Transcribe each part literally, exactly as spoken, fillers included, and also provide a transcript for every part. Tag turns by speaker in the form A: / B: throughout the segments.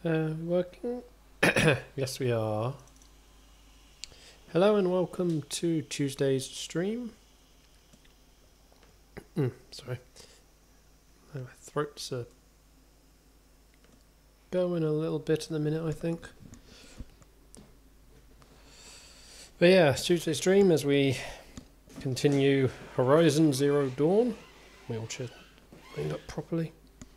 A: Uh, working? Yes, we are. Hello and welcome to Tuesday's stream. Mm, sorry. My throat's uh, going a little bit in a minute, I think. But yeah, it's Tuesday's stream as we continue Horizon Zero Dawn. We all should cleaned up properly.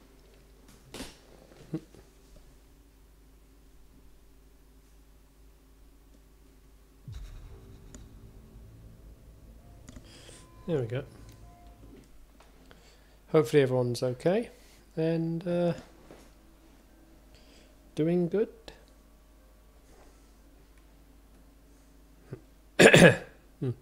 A: There we go. Hopefully everyone's okay and uh, doing good. hmm.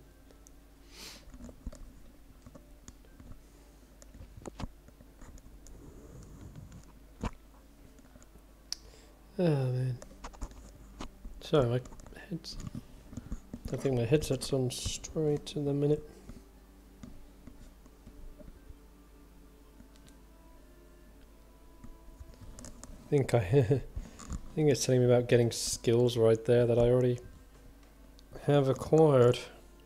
A: Oh man. Sorry, my head's... I think my headset's on straight in a minute. I think I, I think it's telling me about getting skills right there that I already have acquired.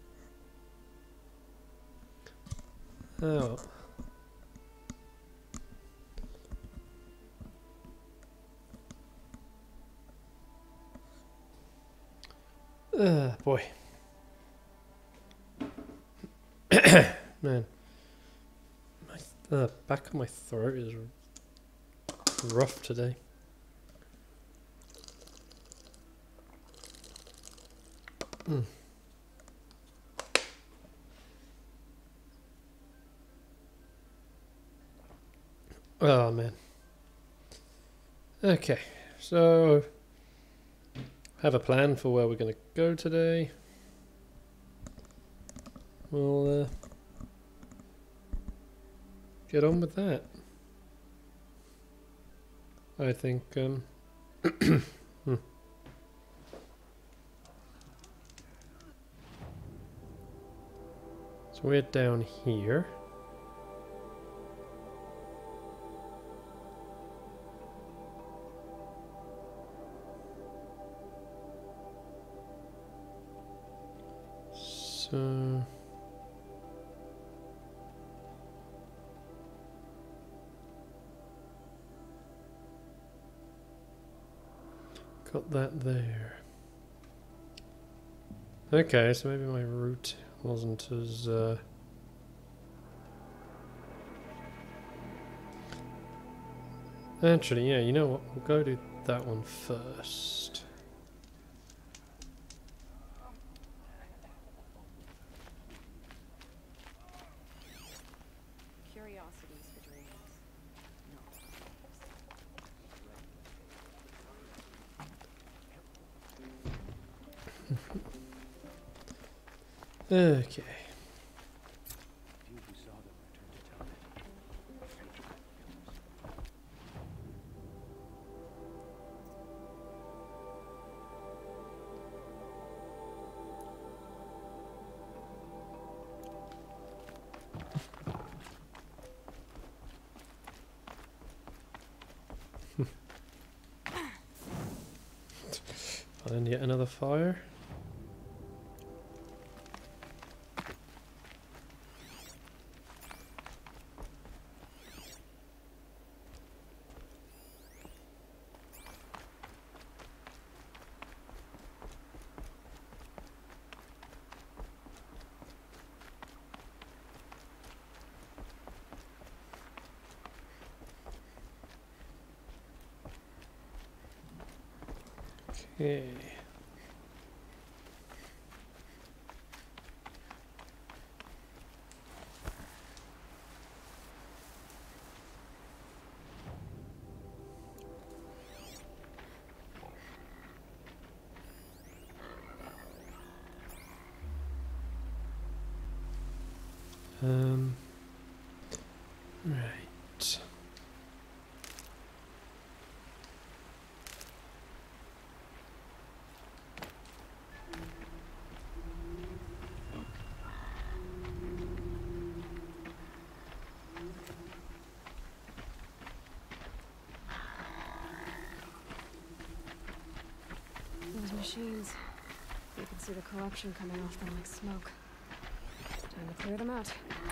A: Oh. Uh, boy. Man. My uh, back of my throat is rough today. Mm. Oh man. Okay, so have a plan for where we're going to go today. We'll uh, get on with that. I think um hmm. So we're down here. So got that there. Okay, so maybe my route wasn't as uh actually, yeah, you know what? We'll go do that one first.
B: Curiosities for dreams.
A: Okay. And yet another fire. Okay. Um, right.
B: machines. You can see the corruption coming off them like smoke. Time to clear them out.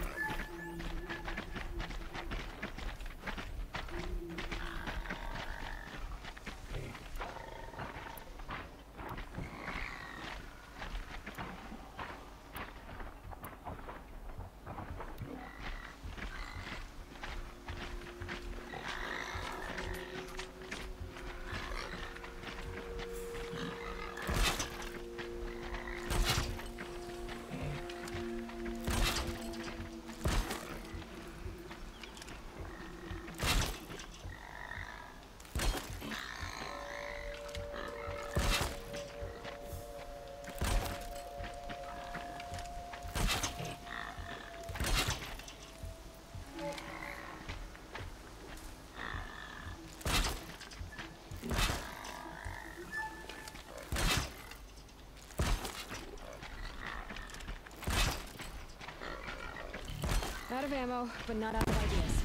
B: Out of ammo, but not out of ideas.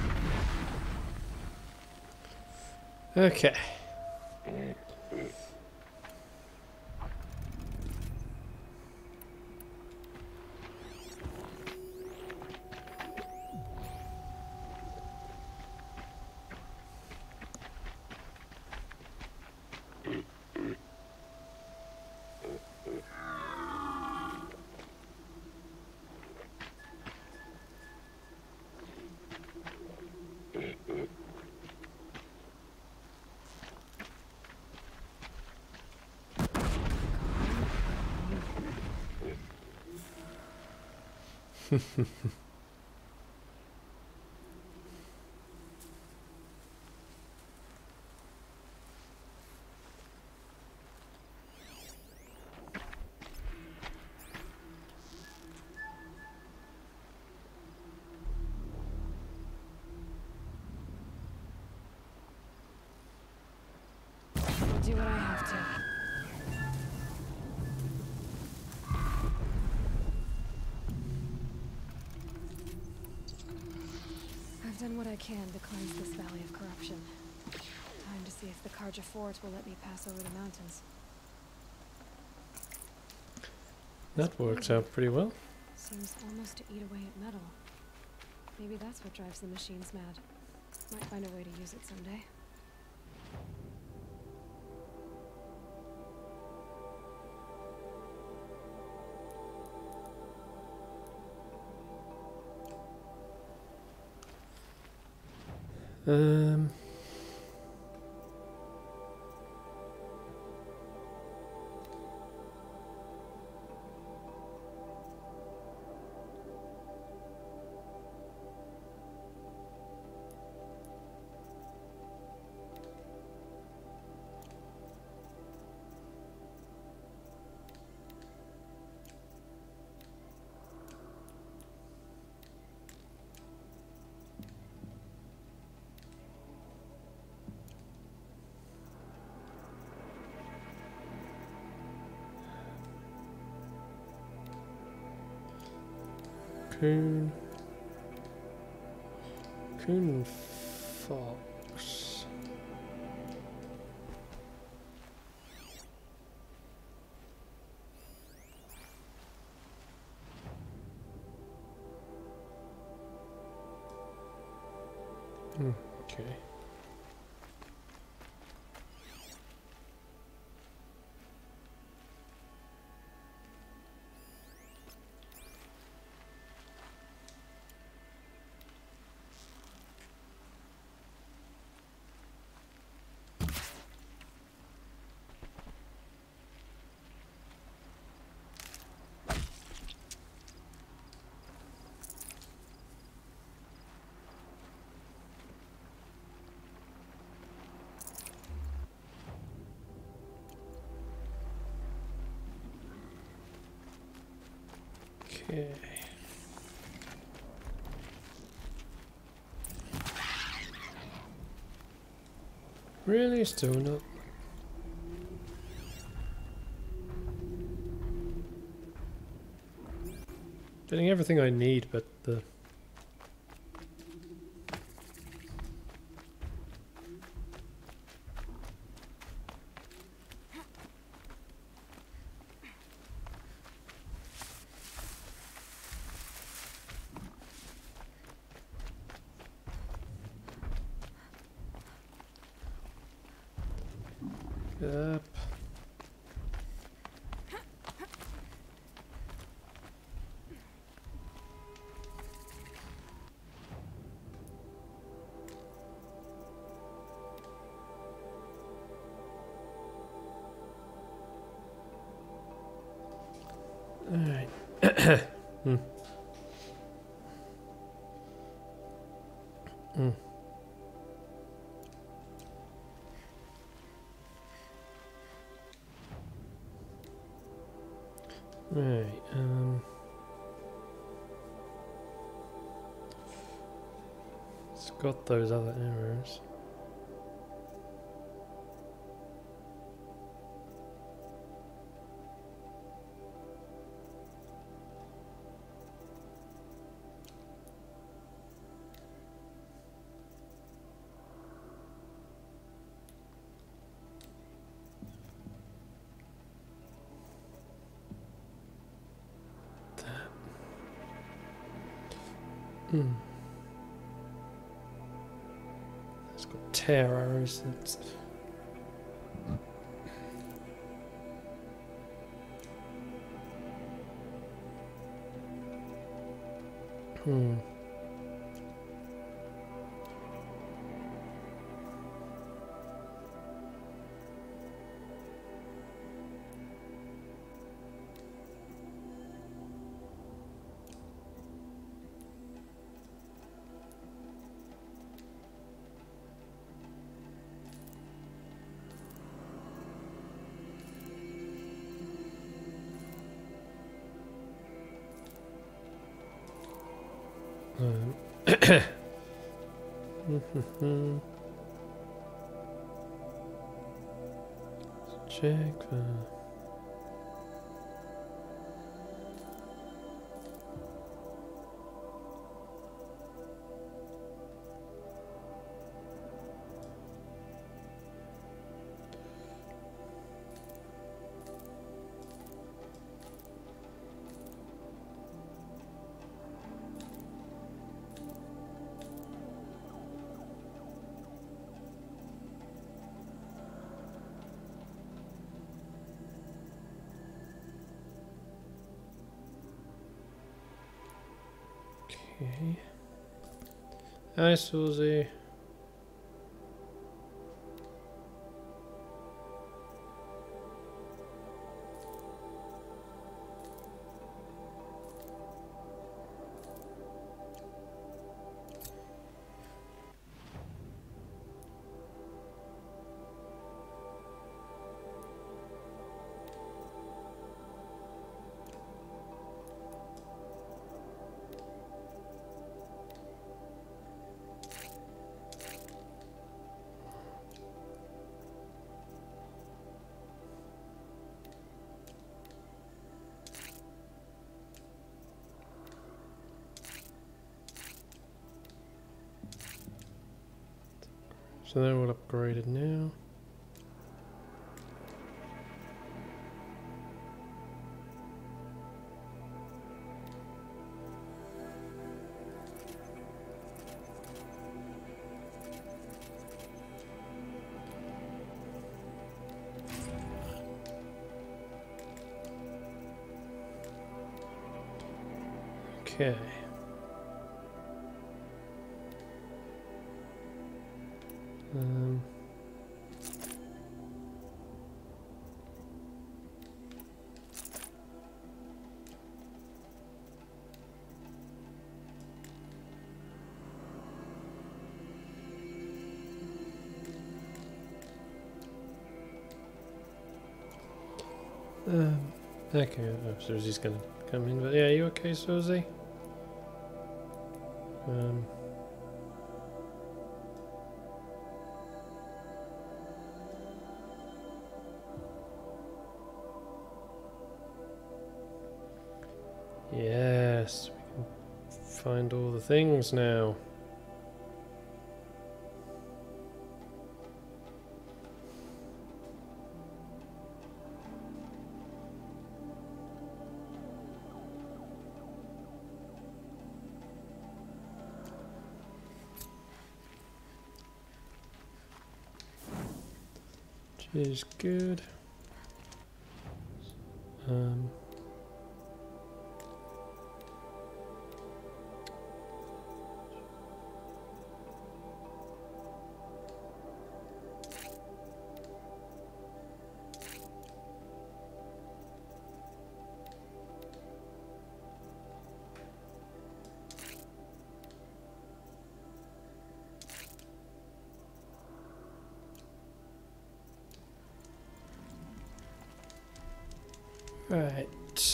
A: Okay.
B: I'll do what I have to. I've done what I can to cleanse this valley of corruption. Time to see if the Karja Fort will let me pass over the mountains.
A: That works out pretty well.
B: Seems almost to eat away at metal. Maybe that's what drives the machines mad. Might find a way to use it someday.
A: Um. Coon. Coon and fox. Hmm, okay. Okay. Really? Still not? Getting everything I need, but the... Up. Alright. hmm. Mm. Right, um... it's got those other arrows. Hmm. It's got tear arrows. That's hmm. Um, mhm. Check the okay. Hi, Susie. So they're all upgraded now. Okay. Um, um, okay, oh, Susie's gonna come in, but yeah, you okay, Susie? Um, yes, we can find all the things now. is good. Um, right.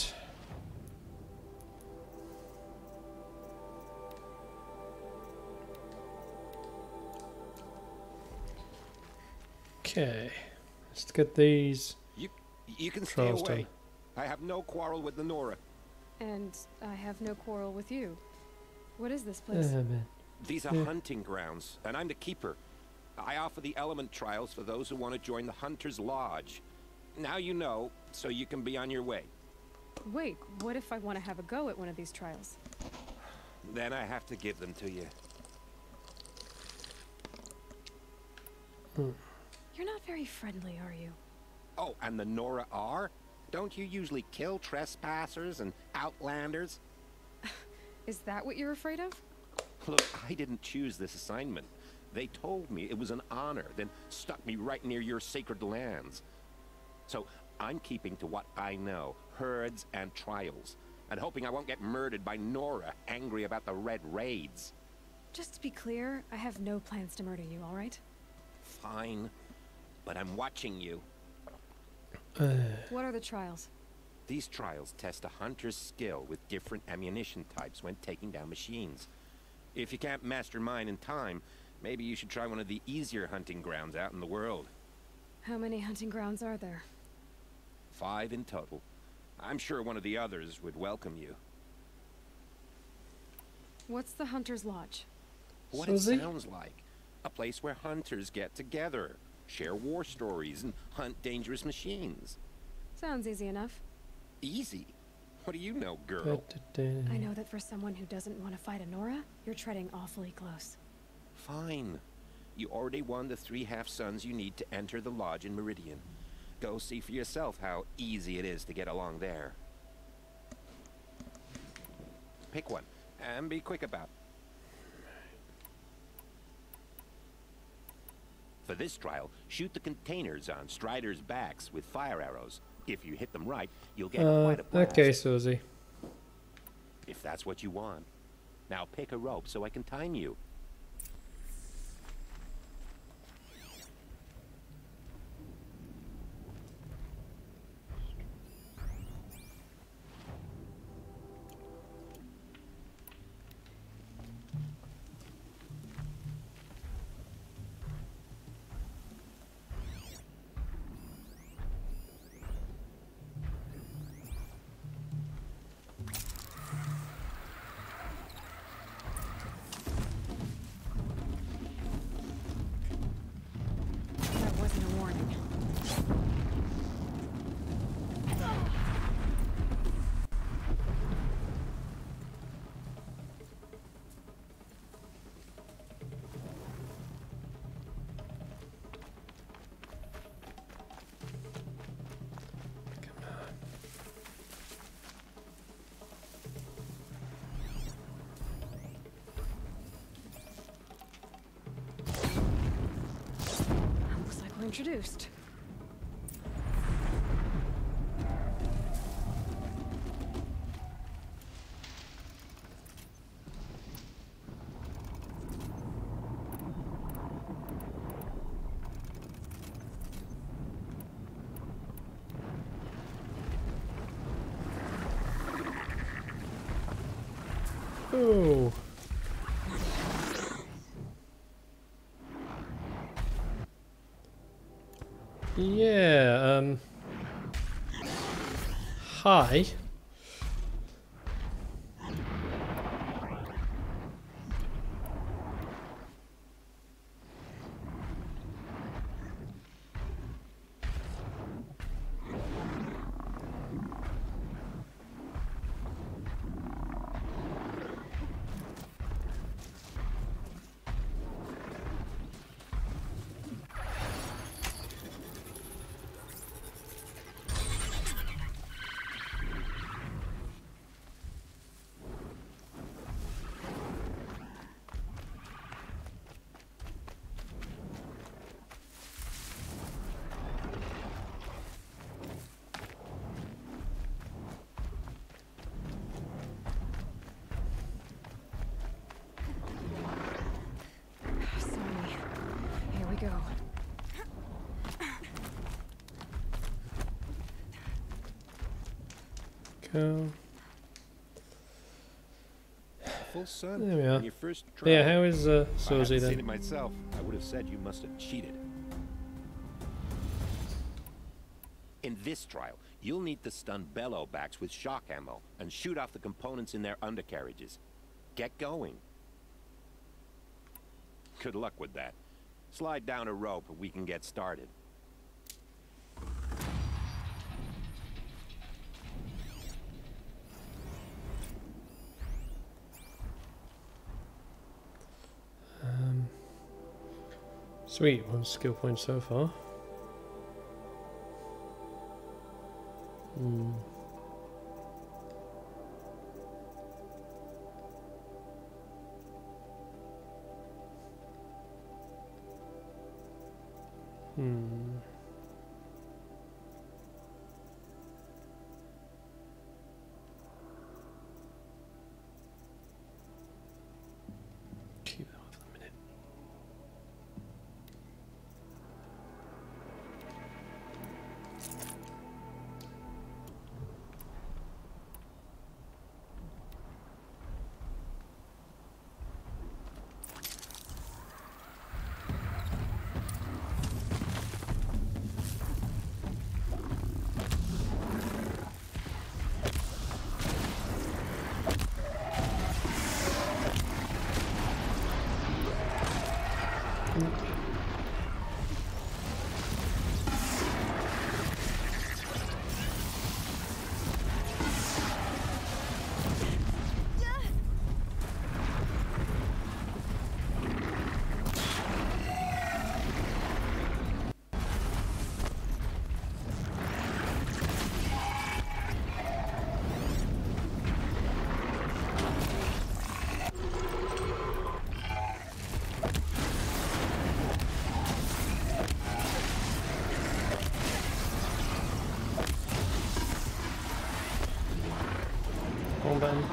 A: Okay, let's get these.
C: You, you can stay
A: trials
C: away.
A: done.
C: I have no quarrel with the Nora.
B: And I have no quarrel with you. What is this
A: Ah,
B: place?
A: man.
C: These are
A: Yeah.
C: hunting grounds, and I'm the keeper. I offer the element trials for those who want to join the Hunter's Lodge. Now you know, so you can be on your way.
B: Wait, what if I want to have a go at one of these trials?
C: Then I have to give them to you.
A: Hmm.
B: You're not very friendly, are you?
C: Oh, and the Nora are? Don't you usually kill trespassers and outlanders?
B: Is that what you're afraid of?
C: Look, I didn't choose this assignment. They told me it was an honor, then stuck me right near your sacred lands. So I'm keeping to what I know, herds and trials, and hoping I won't get murdered by Nora, angry about the Red Raids.
B: Just to be clear, I have no plans to murder you, all right?
C: Fine, but I'm watching you.
A: Uh,
B: What are the trials?
C: These trials test a hunter's skill with different ammunition types when taking down machines. If you can't master mine in time, maybe you should try one of the easier hunting grounds out in the world.
B: How many hunting grounds are there?
C: Five in total. I'm sure one of the others would welcome you.
B: What's the Hunter's Lodge?
C: What
A: Susie?
C: it sounds like. A place where hunters get together, share war stories, and hunt dangerous machines.
B: Sounds easy enough.
C: Easy? What do you know, girl?
A: da-da-da.
B: I know that for someone who doesn't want to fight a Nora, you're treading awfully close.
C: Fine. You already won the three half-suns you need to enter the lodge in Meridian. Go see for yourself how easy it is to get along there. Pick one, and be quick about it. For this trial, shoot the containers on Striders' backs with fire arrows. If you hit them right, you'll get
A: Uh,
C: quite a blast.
A: okay, Susie.
C: If that's what you want. Now pick a rope so I can time you.
B: That wasn't a warning. Looks like we're introduced.
A: Oh. Yeah, um... Hi. go.
C: Full sun.
A: There we are.
C: On your first try.
A: Yeah, how is uh,
C: If I
A: Suzy
C: hadn't seen
A: then?
C: it myself, I would have said you must have cheated. In this trial, you'll need to stun bellowbacks with shock ammo and shoot off the components in their undercarriages. Get going. Good luck with that. Slide down a rope and we can get started.
A: Um, sweet, one skill point so far. Hmm. Hmm. Keep that for a minute. One button.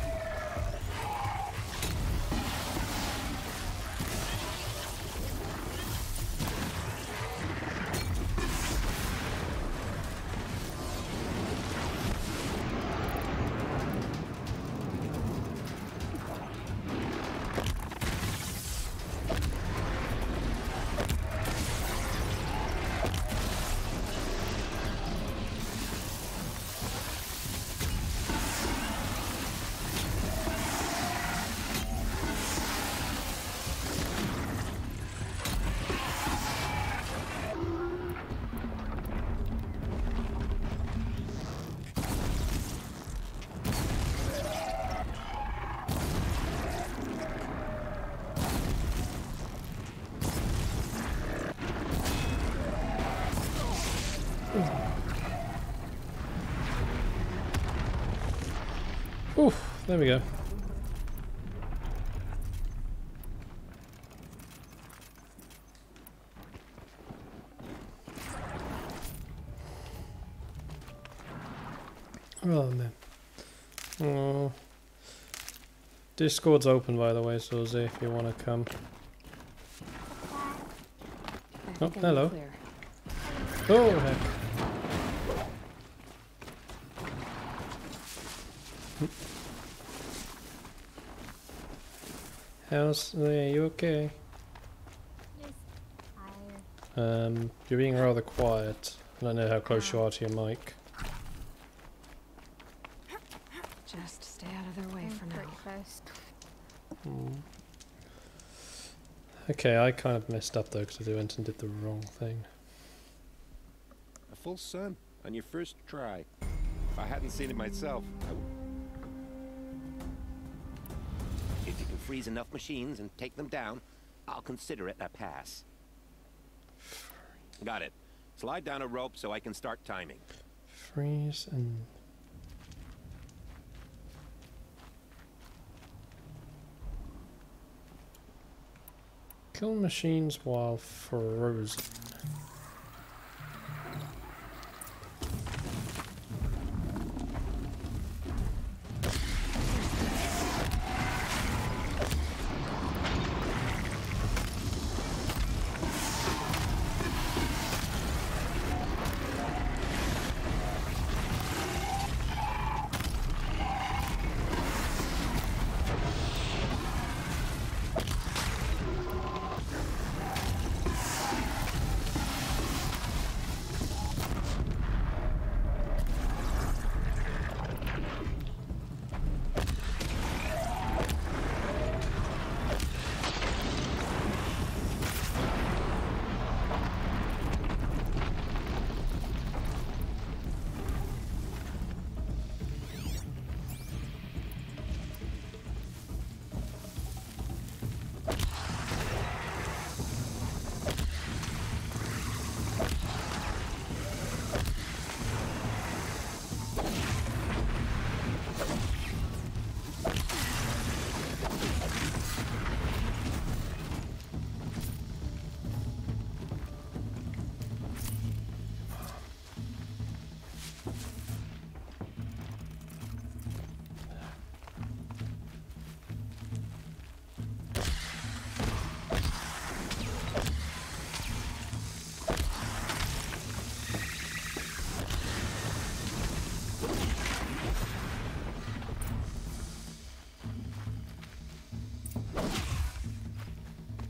A: Oof, there we go. Oh man. Oh. Discord's open by the way, Suzy, if you want to come. Oh, hello. Oh heck. How's are you okay?
D: Just tired.
A: Um, you're being rather quiet. I don't know how close you are to your mic.
B: Just stay out of their way
D: I'm
B: for
D: pretty
B: now.
D: close.
A: Hmm. Okay, I kind of messed up though because I went and did the wrong thing.
C: A full sun on your first try. If I hadn't seen it myself, I would... If you can freeze enough machines and take them down, I'll consider it a pass. Got it. Slide down a rope so I can start timing.
A: Freeze and... Kill machines while frozen.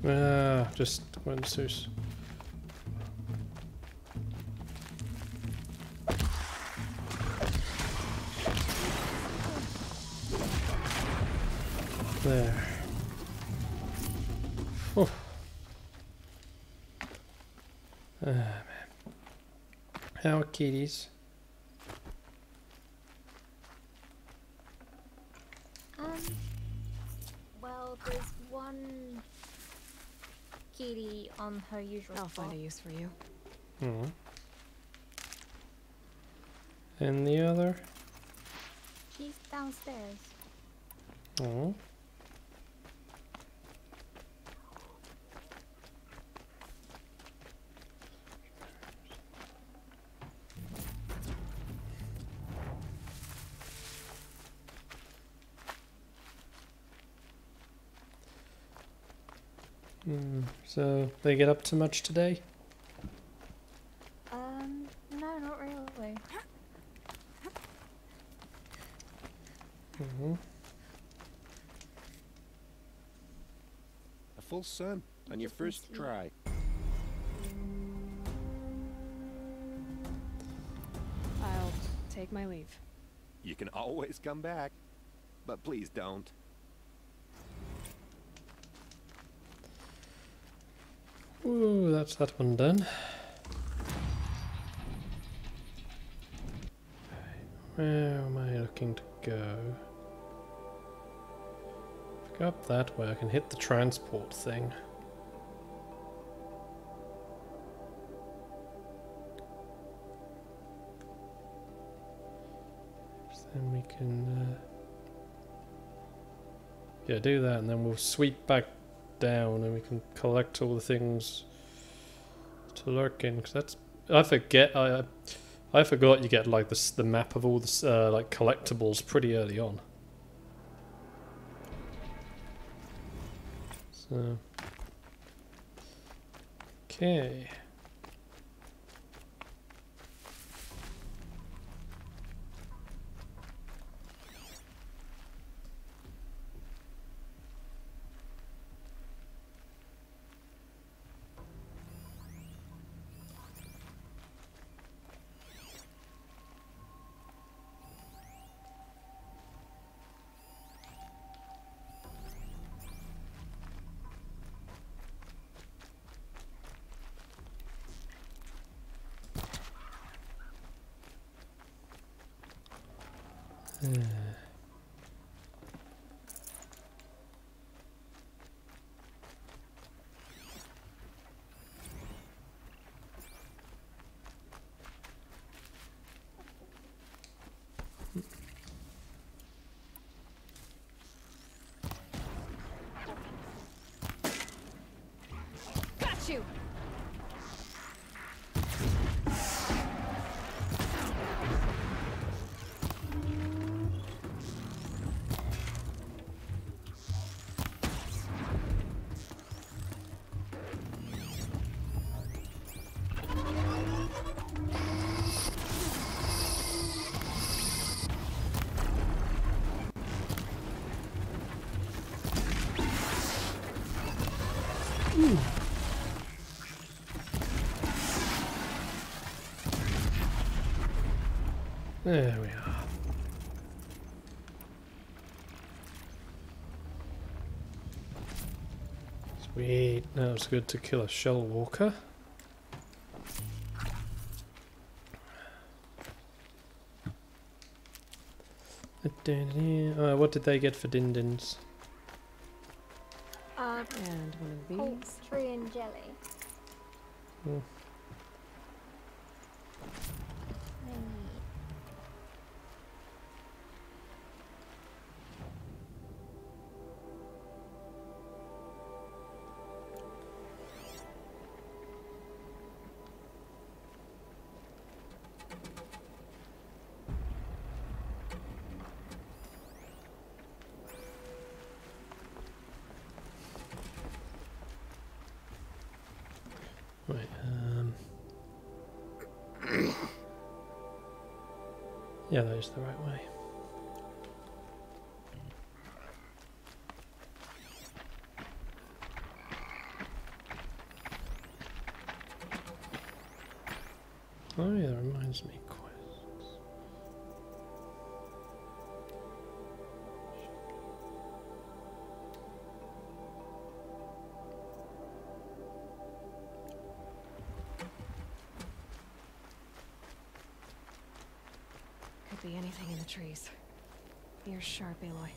A: Ah, just went Zeus. There. Oh. Ah, man. How are kitties?
D: Um, well, there's one kitty on her usual
B: I'll
D: spot.
B: find a use for you.
A: Hmm. And the other?
D: She's downstairs.
A: Oh. Hmm. So they get up to much today?
D: Um, no, not really.
A: Mm-hmm.
C: A full sun on your
D: Just
C: first
D: see.
C: try.
B: I'll take my leave.
C: You can always come back, but please don't.
A: Ooh, that's that one done. Where am I looking to go? If I go up that way, I can hit the transport thing. So then we can... Uh, yeah, do that, and then we'll sweep back down and we can collect all the things to lurk in, because that's I forget I I forgot you get like this the map of all the uh, like collectibles pretty early on. So okay. Uh.
B: Got you!
A: Ooh. There we are. Sweet. Now it's good to kill a shell walker. Uh, what did they get for dindins?
D: Uh,
B: And one of these.
D: poultry and jelly.
A: Hmm.
D: Maybe.
A: Right, um... yeah, that is the right way. Oh yeah, that reminds me. Quests.
B: Could be anything in the trees. Ears sharp, Aloy.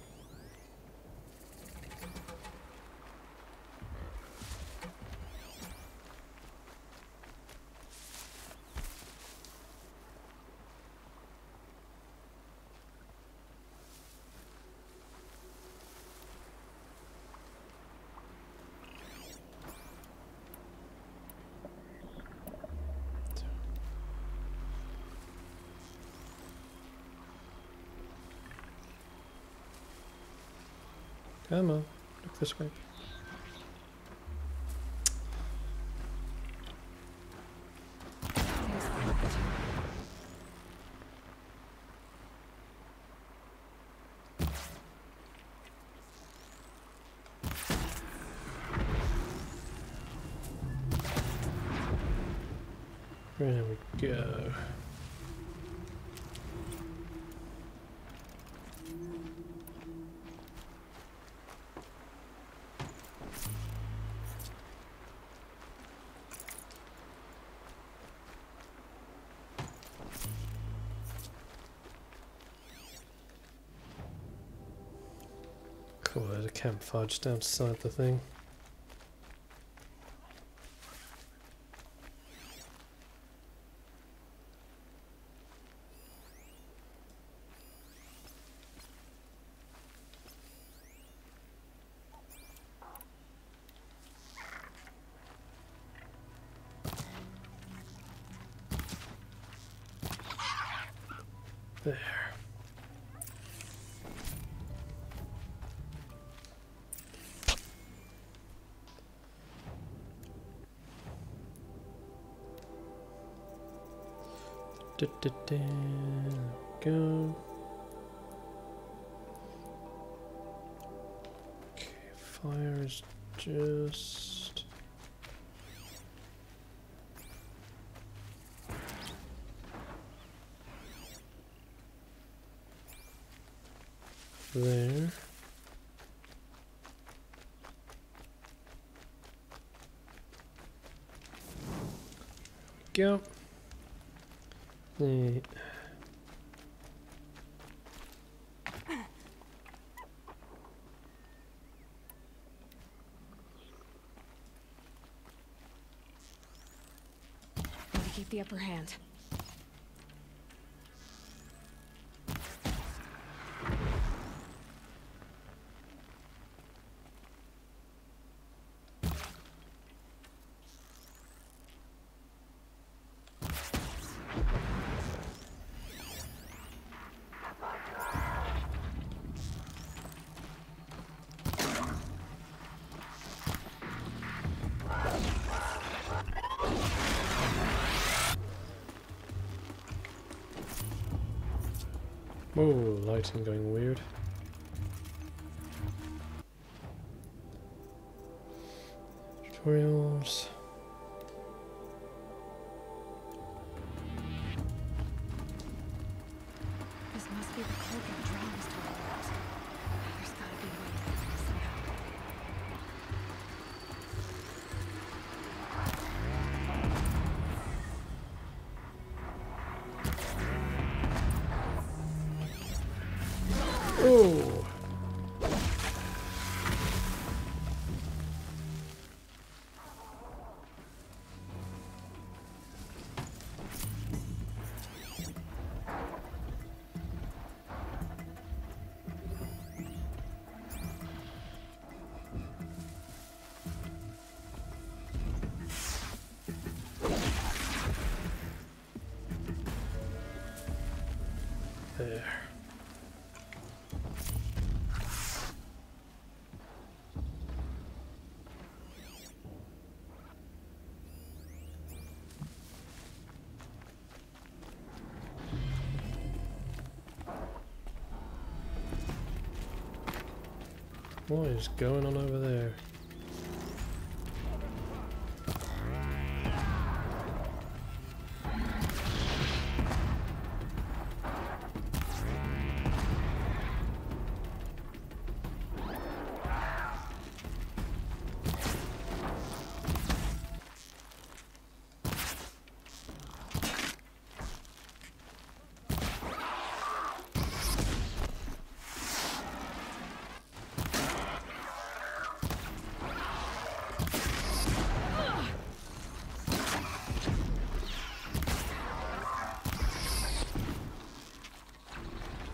A: Come on, look this way. There we go. Cool, there's a campfire just outside the thing. There. Da, da, da. Go. Okay, fire is just there. Go. The
B: Need to keep the upper hand.
A: Oh, lighting going weird. Tutorials.
B: This must be the cloak and drown was talking about. There's gotta be a way to get this somehow.
A: Oh! There. What is going on over there?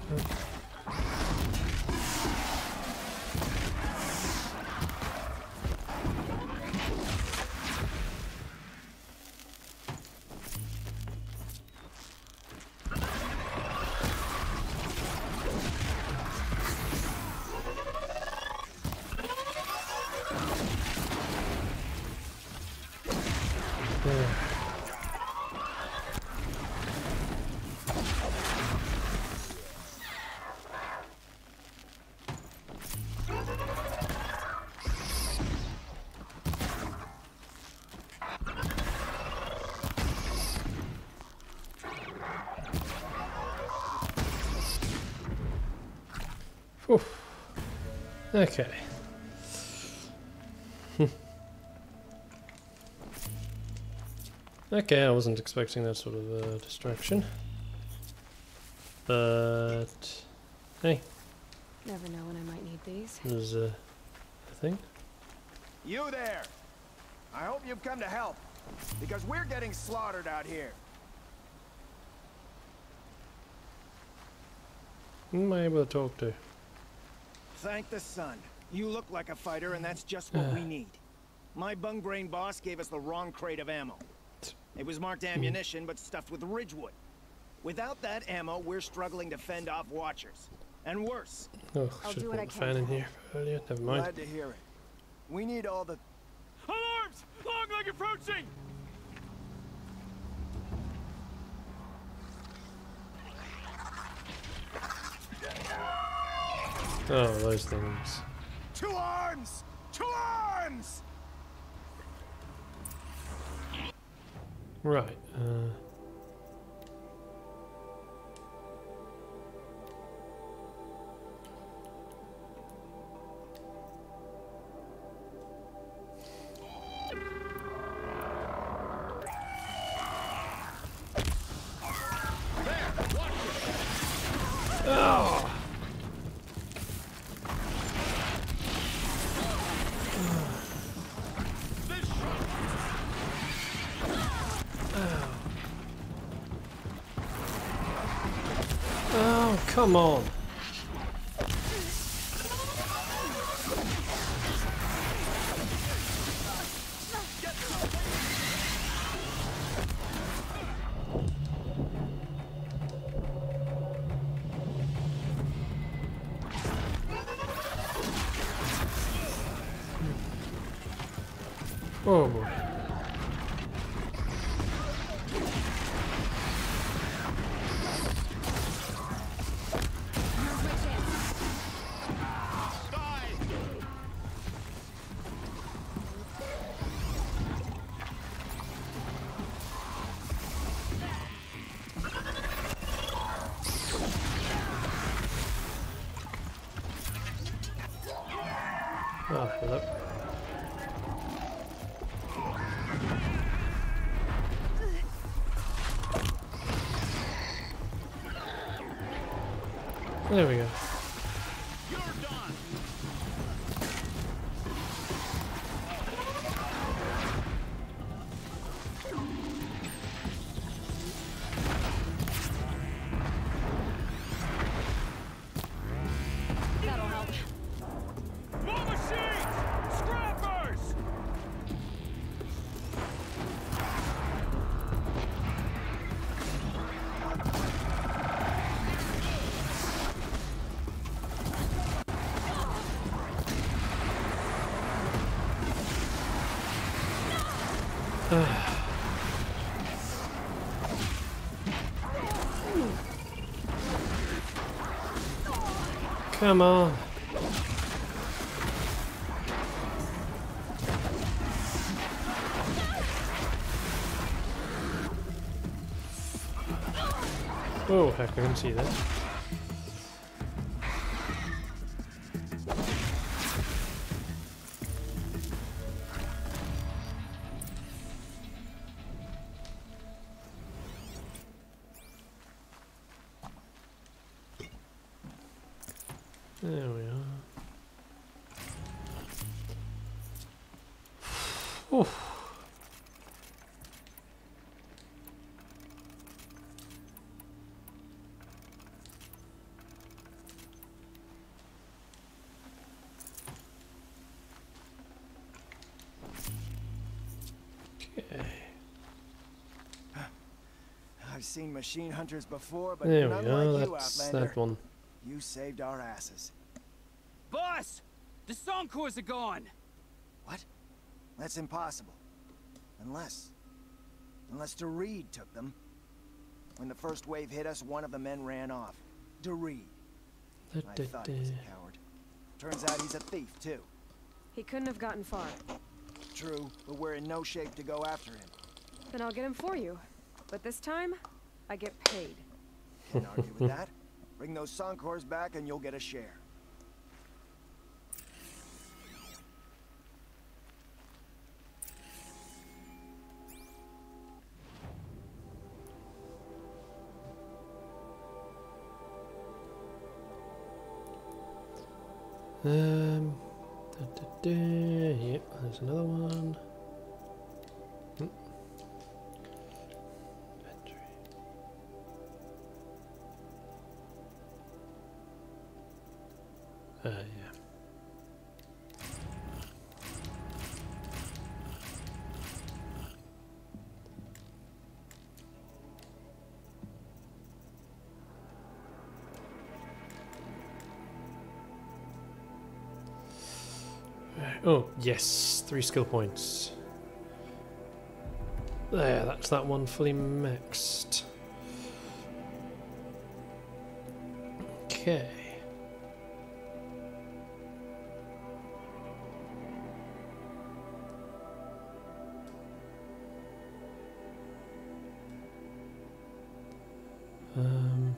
A: Whew. Okay. Okay, I wasn't expecting that sort of uh, distraction. But hey,
B: Never know when I might need these.
A: there's a, a thing.
E: You there! I hope you've come to help, because we're getting slaughtered out here.
A: Who am I able to talk to?
E: Thank the sun. You look like a fighter, and that's just what we need. My bung-brain boss gave us the wrong crate of ammo. It was marked ammunition, but stuffed with ridgewood. Without that ammo, we're struggling to fend off watchers. And worse.
A: Oh,
B: I'll
A: should
B: do
A: have
B: what I
A: put the
B: can
A: fan in
B: to
A: here earlier. Never mind.
E: Glad to hear it. We need all the...
F: Alarms! Long leg approaching!
A: Oh, those things.
E: Two arms! Two arms!
A: Right. Uh, oh. Oh, come on. Oh boy. Oh, hello. There we go.
F: You're done!
B: That'll help.
F: More machines! Scrappers!
A: Come on. Oh, heck, I can see that. There we are. Oof. Okay.
E: I've seen machine hunters before, but
A: There
E: none
A: we are,
E: like you,
A: that's
E: Outlander.
A: that one.
E: You saved our asses.
F: Boss! The song cores are gone!
E: What? That's impossible. Unless... Unless Doreed took them. When the first wave hit us, one of the men ran off. Doreed.
A: Da,
E: I
A: da,
E: thought
A: da.
E: he was a coward. Turns out he's a thief, too.
B: He couldn't have gotten far.
E: True, but we're in no shape to go after him.
B: Then I'll get him for you. But this time, I get paid.
E: Can't argue with that. Bring those Soncors back and you'll get a share.
A: Um, da, da, da. Yep, there's another one. Hmm. Inventory. Ah, yeah. Oh, yes, three skill points. There, that's that one fully maxed. Okay. Um...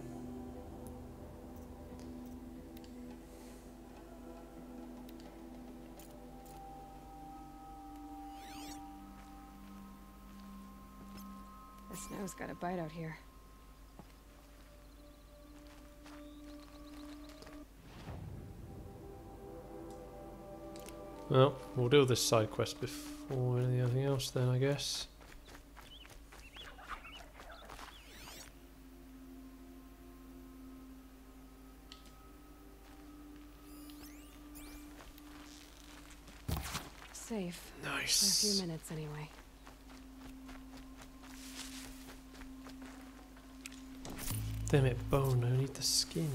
B: The snow's got a bite out here.
A: Well, we'll do this side quest before anything else then, I guess.
B: Safe.
A: Nice.
B: For a few minutes, anyway.
A: Damn it, bone, I need the skin.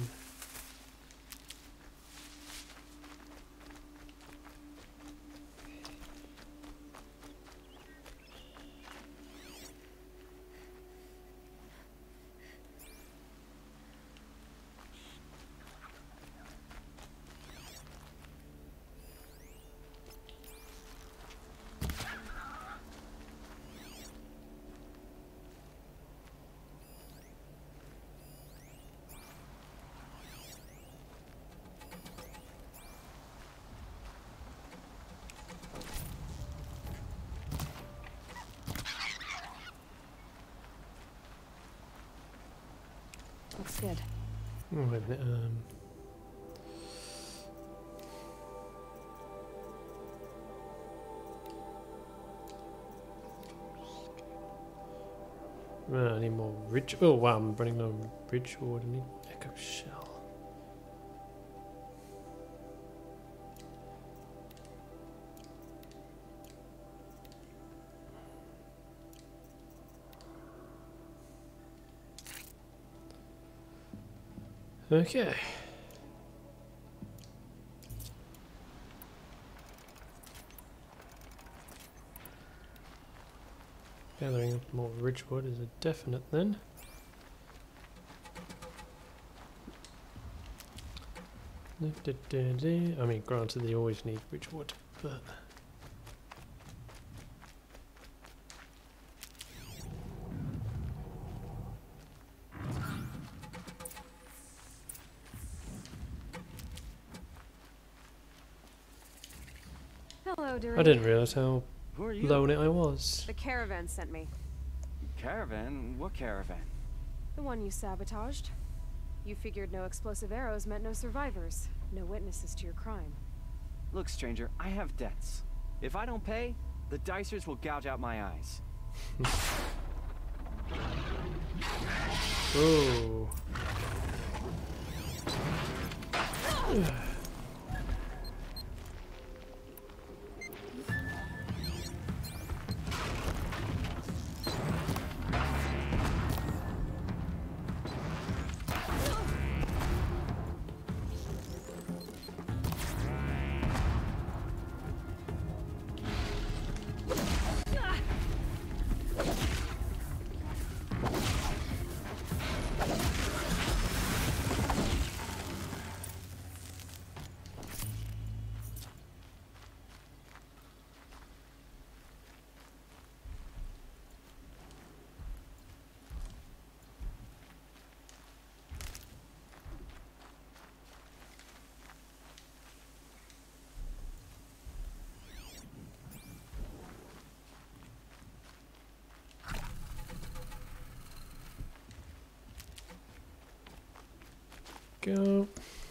B: Looks good.
A: Oh, wait a minute, um... Uh, I need more ridge. Oh wow, I'm running low on ridge wood. I need echo shell. Okay. Gathering up more ridgewood is a definite then. I mean, granted, they always need ridgewood, but.
B: Hello, Doreed.
A: I didn't realize how
G: Who are you?
A: low on it I was.
B: The caravan sent me.
G: Caravan? What caravan?
B: The one you sabotaged. You figured no explosive arrows meant no survivors. No witnesses to your crime.
G: Look, stranger, I have debts. If I don't pay, the dicers will gouge out my eyes.
A: Oh. go.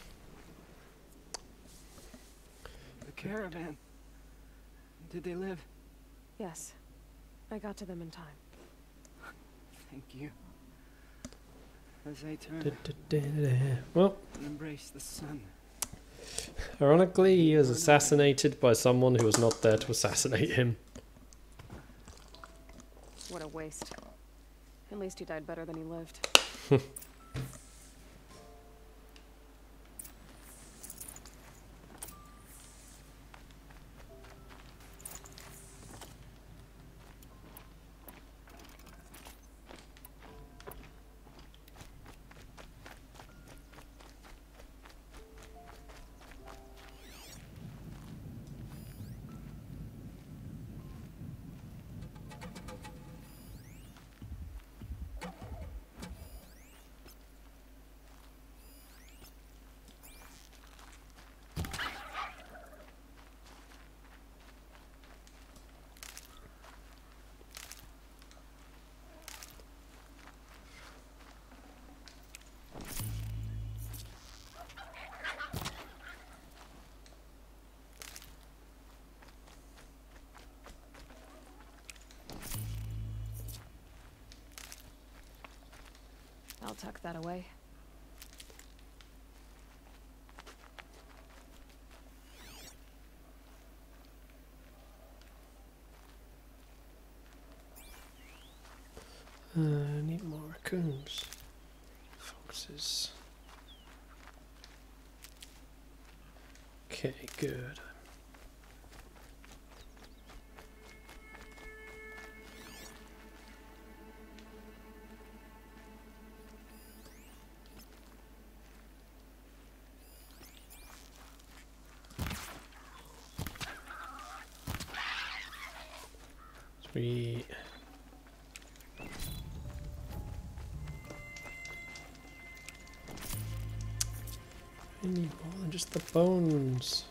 G: The caravan. Did they live?
B: Yes. I got to them in time.
G: Thank you. As I turn
A: Da, da, da, da, da. Well,
G: and embrace the sun.
A: ironically, he was assassinated by someone who was not there to assassinate him.
B: What a waste. At least he died better than he lived. I'll tuck that away.
A: Uh, I need more raccoons. Foxes. Okay, good. Sweet. I need more than just the bones.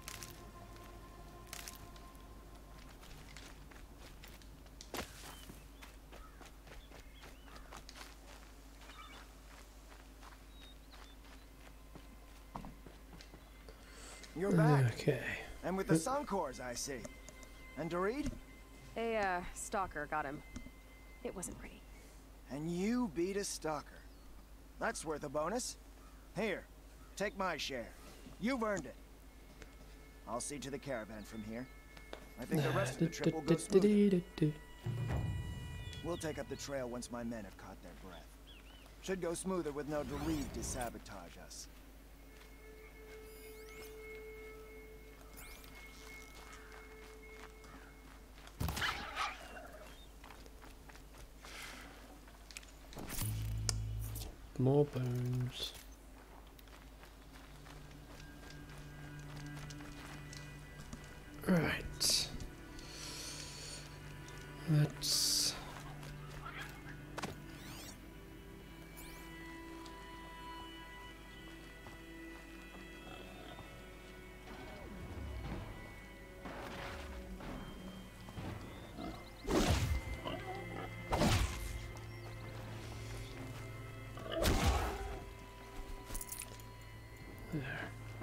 E: You're back.
A: Okay.
E: And with the Suncors, I see. And Doreed?
B: A, uh, stalker got him. It wasn't pretty.
E: And you beat a stalker. That's worth a bonus. Here, take my share. You've earned it. I'll see to the caravan from here. I think the rest of the trip will go smoothly. We'll take up the trail once my men have caught their breath. Should go smoother with no Doreed to sabotage us.
A: More bones. Right. Let's... There.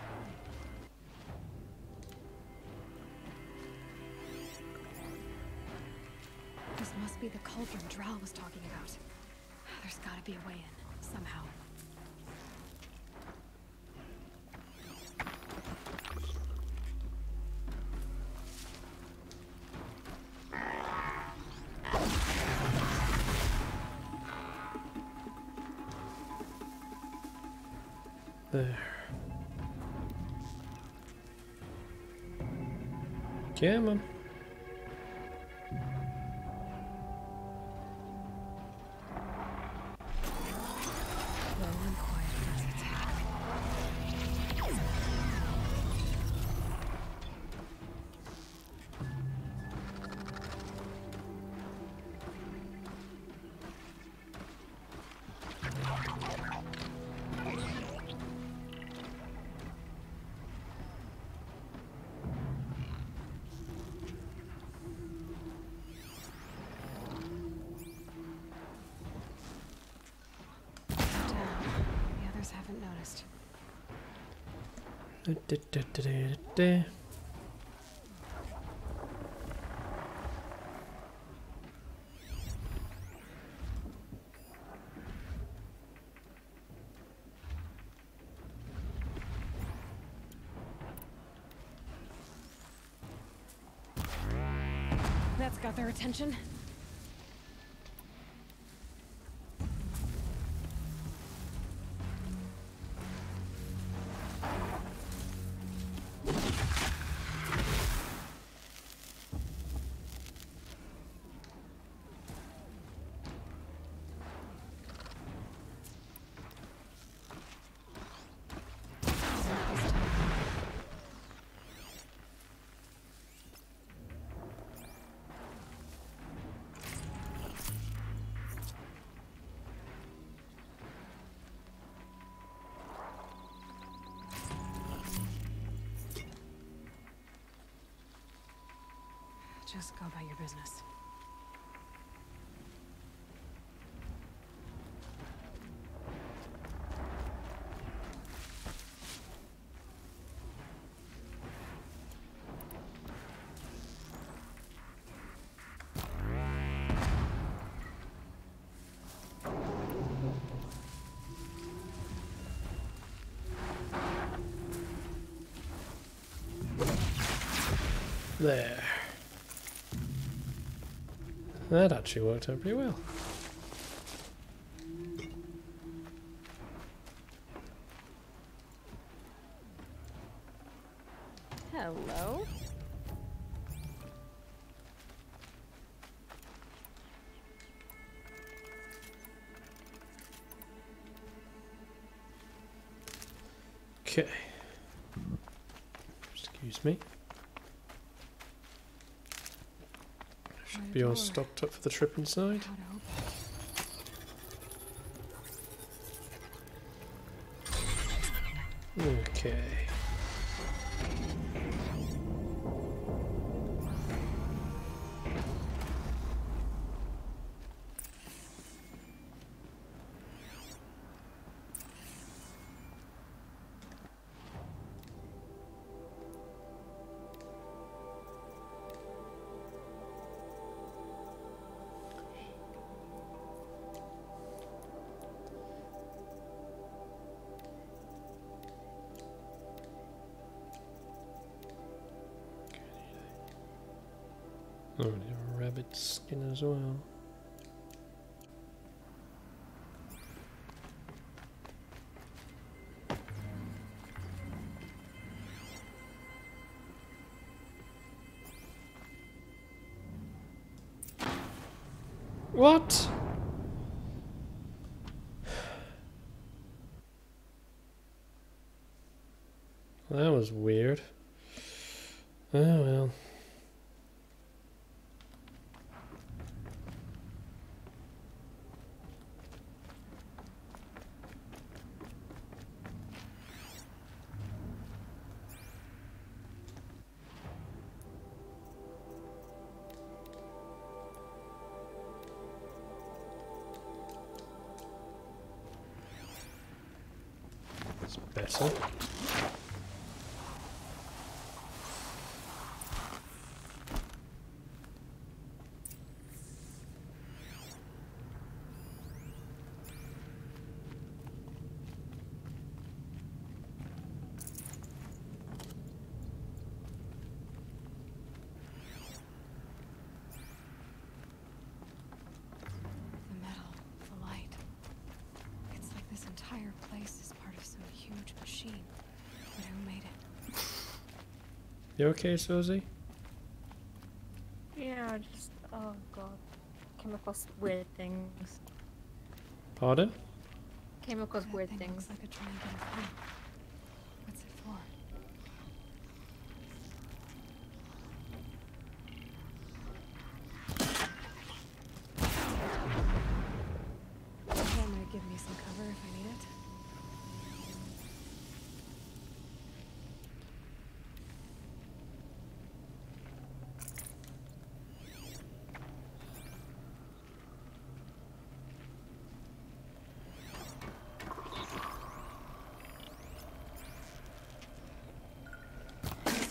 B: This must be the cauldron Drow was talking about. There's gotta be a way in, somehow.
A: There. Come on.
B: Low and quiet first attack.
A: Da-da-da-da-da-da.
B: That's got their attention. Just go about your business.
A: There. That actually worked out pretty well.
B: Hello?
A: Okay. Excuse me. Should be all stocked up for the trip inside. Okay. Oh, need a rabbit skin as well. What? That was weird. Oh well. It's better.
B: Entire place is part of some huge machine. But who made it?
A: You okay, Susie?
D: Yeah, I just oh god, came across weird things.
A: Pardon?
D: Came across
B: That
D: weird
B: thing
D: things.
B: looks like a triangular pipe. What's it for? That might give me some cover if I need it.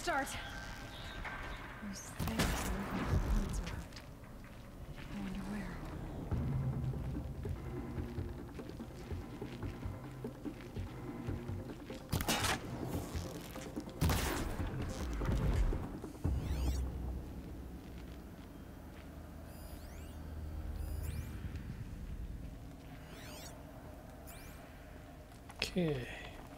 B: start. Those things are moving components around. I wonder where.
A: Okay.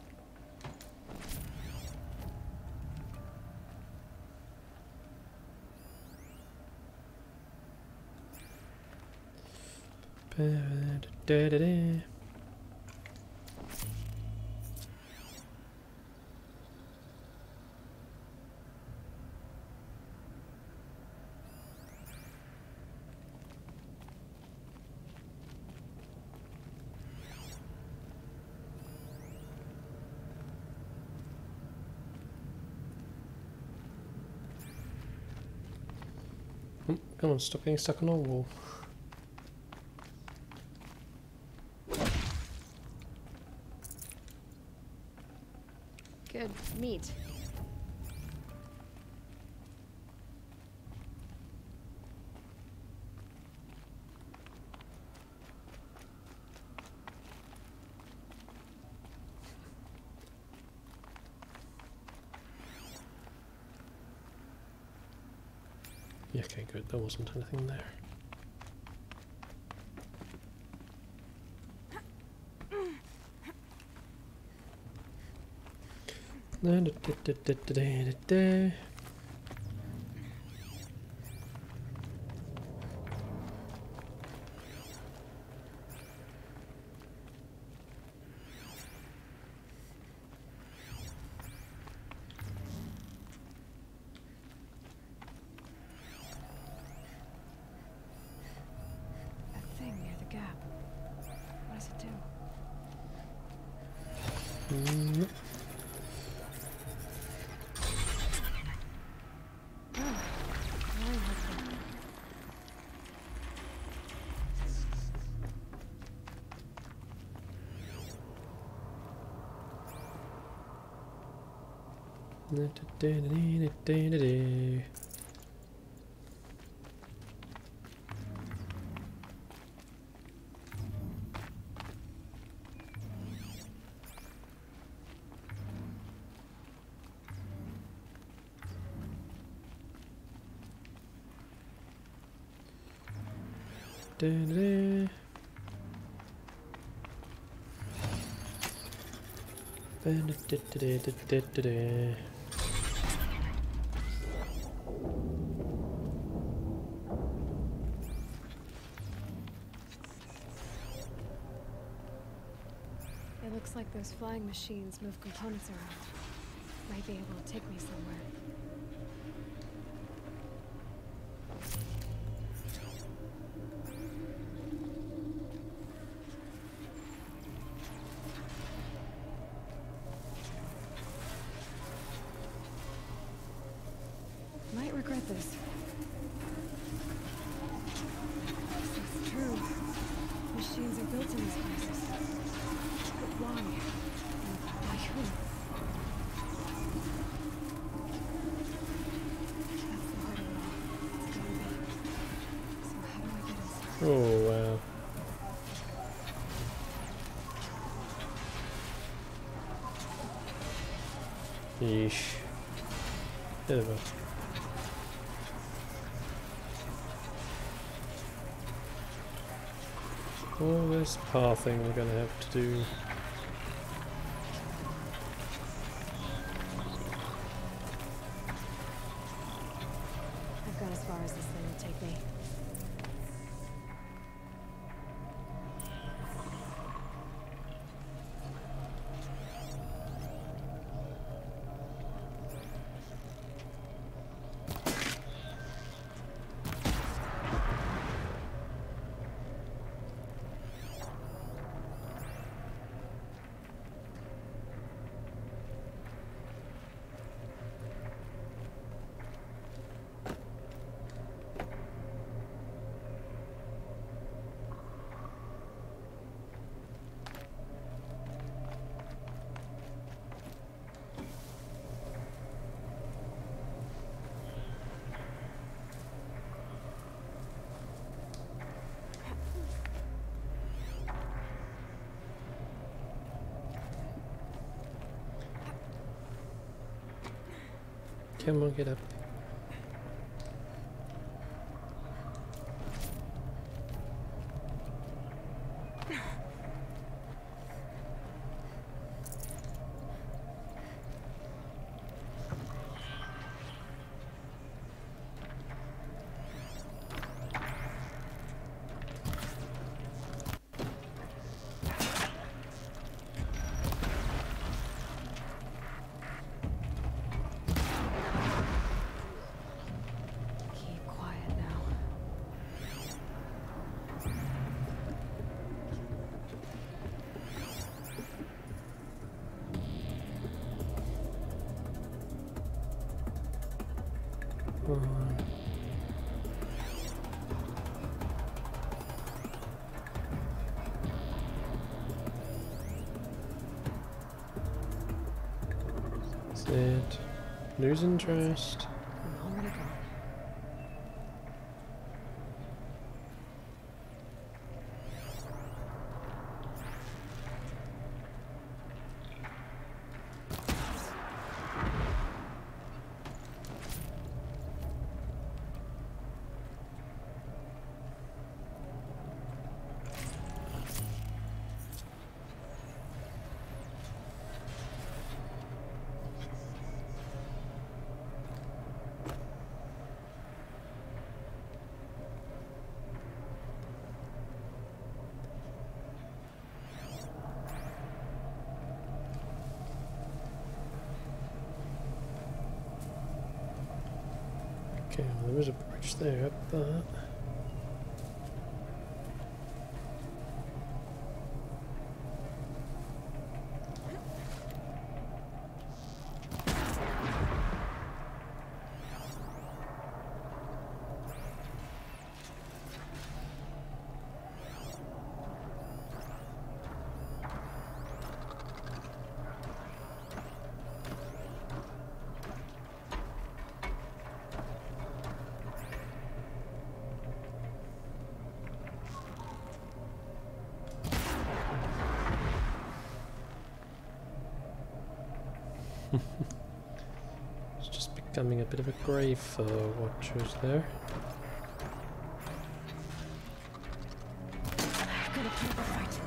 A: Da-da-da-da-da. Oh, come on, stop getting stuck on a wall.
B: Good meat.
A: Yeah, okay, good. There wasn't anything there. Da, da, da, da, da, da, da.
B: That thing near the gap. What does it do?
A: Mm. Da, da, da, da, da, da, da. Da, da. Da, da, da, da, da, da, da, da.
B: It looks like those flying machines move components around. Might be able to take me somewhere. Might regret this. This is true. Machines are built in these places. But why? And by who? That's the heart of it all. It's gotta be. So how do I get inside?
A: Oh, wow. Yeesh. Bit of a... all this pathing we're gonna have to do.
B: I've got as far as this thing will take me.
A: Come on, get up.
B: Keep quiet now.
A: One. That's it. Lose interest.
B: I'm already gone.
A: Okay, well, there was a bridge there, but it's just becoming a bit of a grave for watchers there.
B: I'm gonna keep the fight.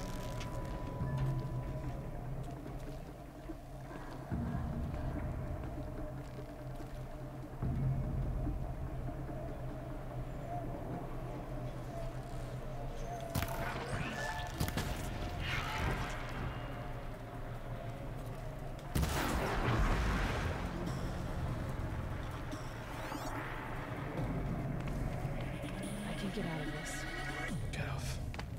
B: I can get out of this.
A: Get off.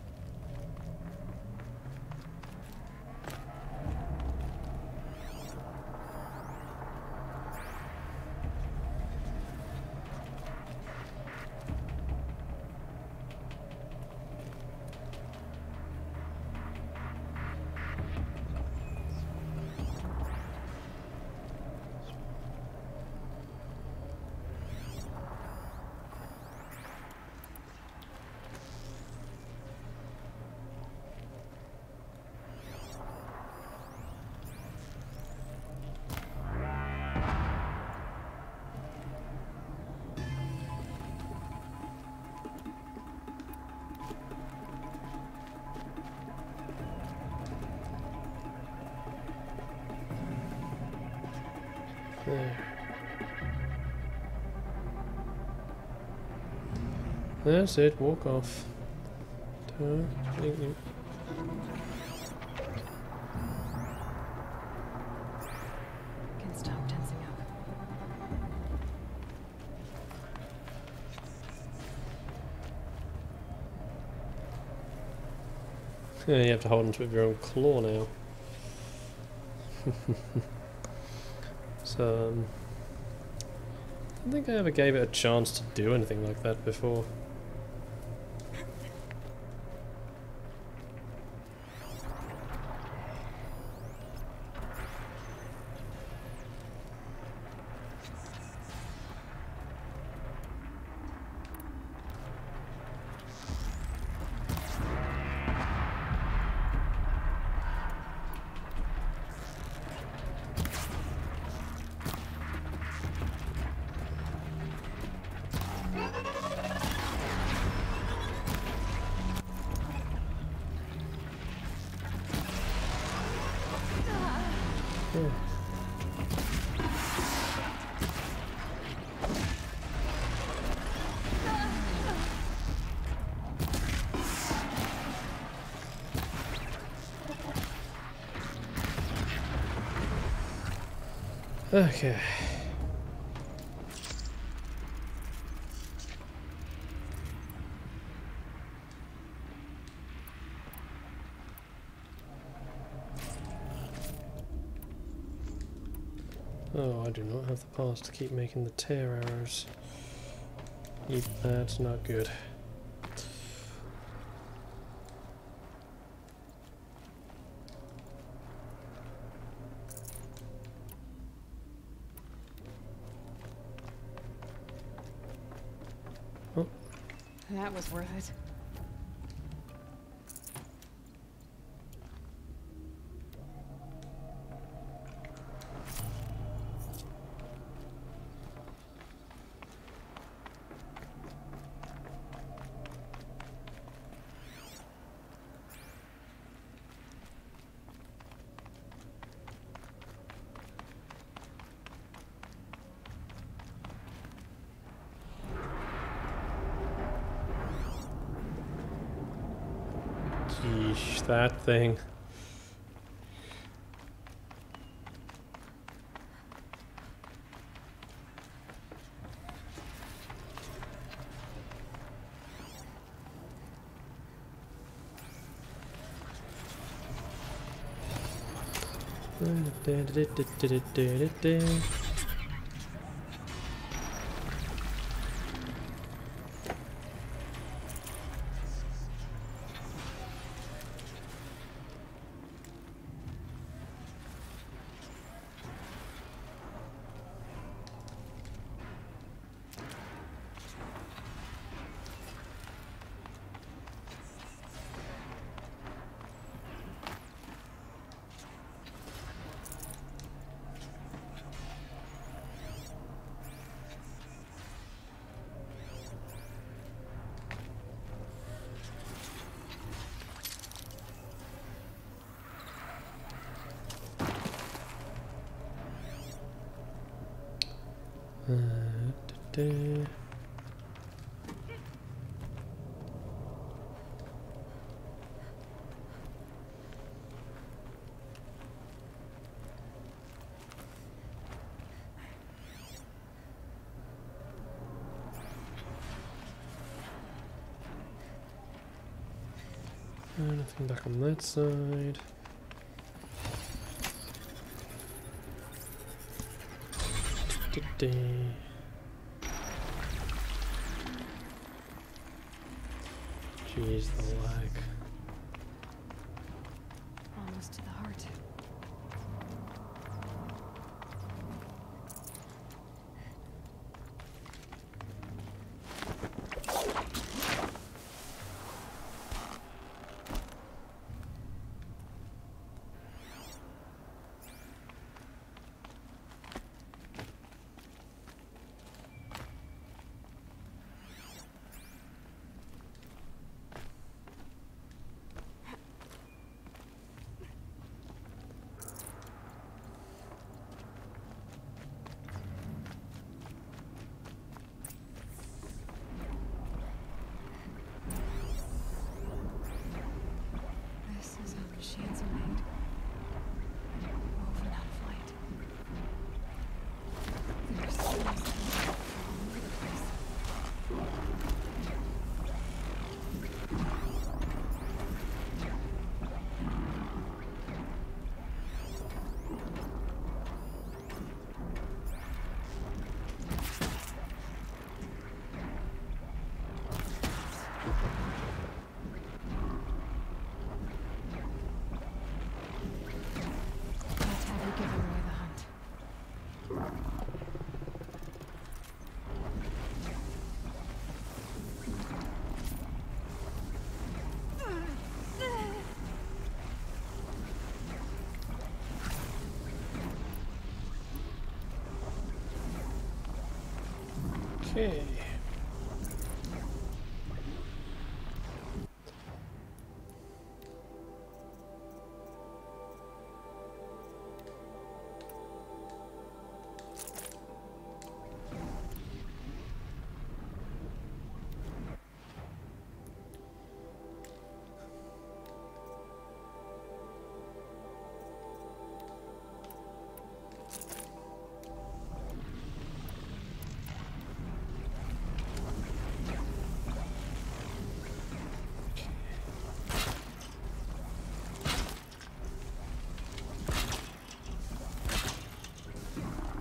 A: There. That's it, walk off. Turn, link, link.
B: Can stop tensing up.
A: Yeah, you have to hold onto it with your own claw now. So, um, I don't think I ever gave it a chance to do anything like that before. Okay. Oh, I do not have the parts to keep making the tear arrows. Yep, that's not good. Oh.
B: That was worth it.
A: Yeesh, that thing. Uh, da, da. Uh, nothing back on that side. Jeez, the lag.
B: Almost to the heart. This is how machines are made. Woven out of light. There's seams all over the place. Let's have you give away the hunt.
A: Okay.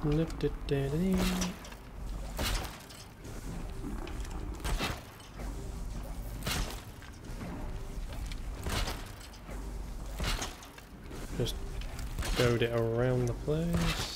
A: Just goad it around the place.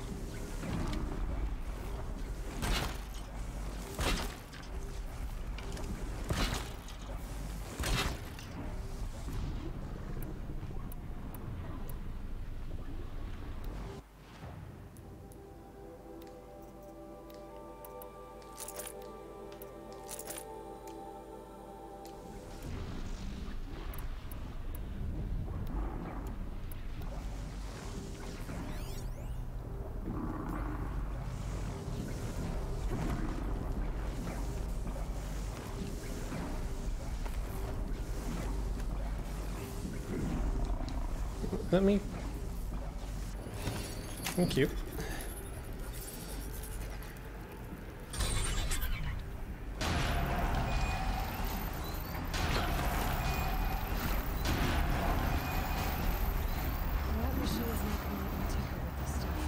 A: Let me... Thank you.
B: That machine's making me even tinker with this stuff.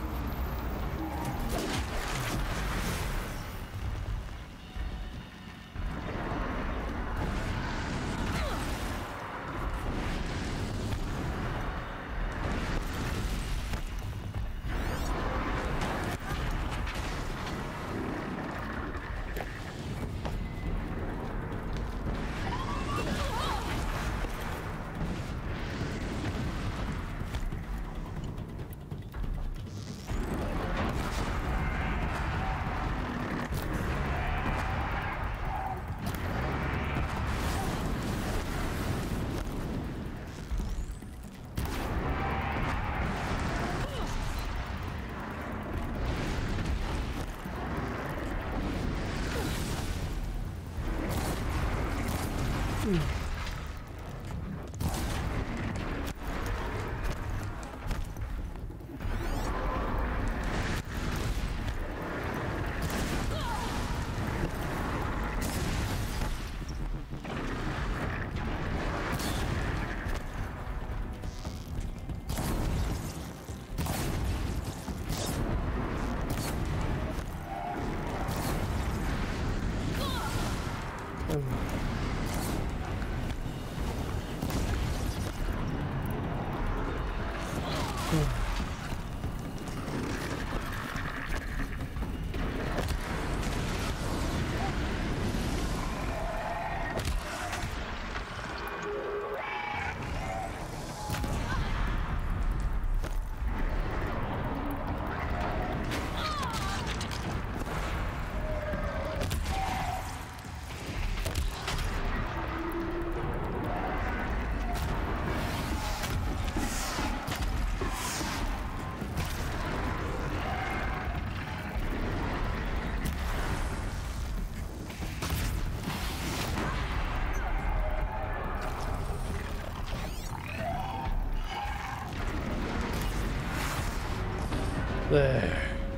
A: There.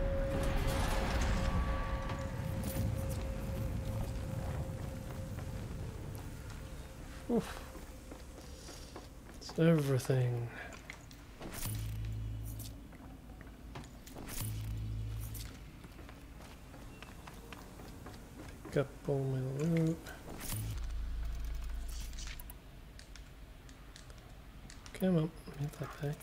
A: Oof. It's everything. Pick up all my loot. Come on, hit that back.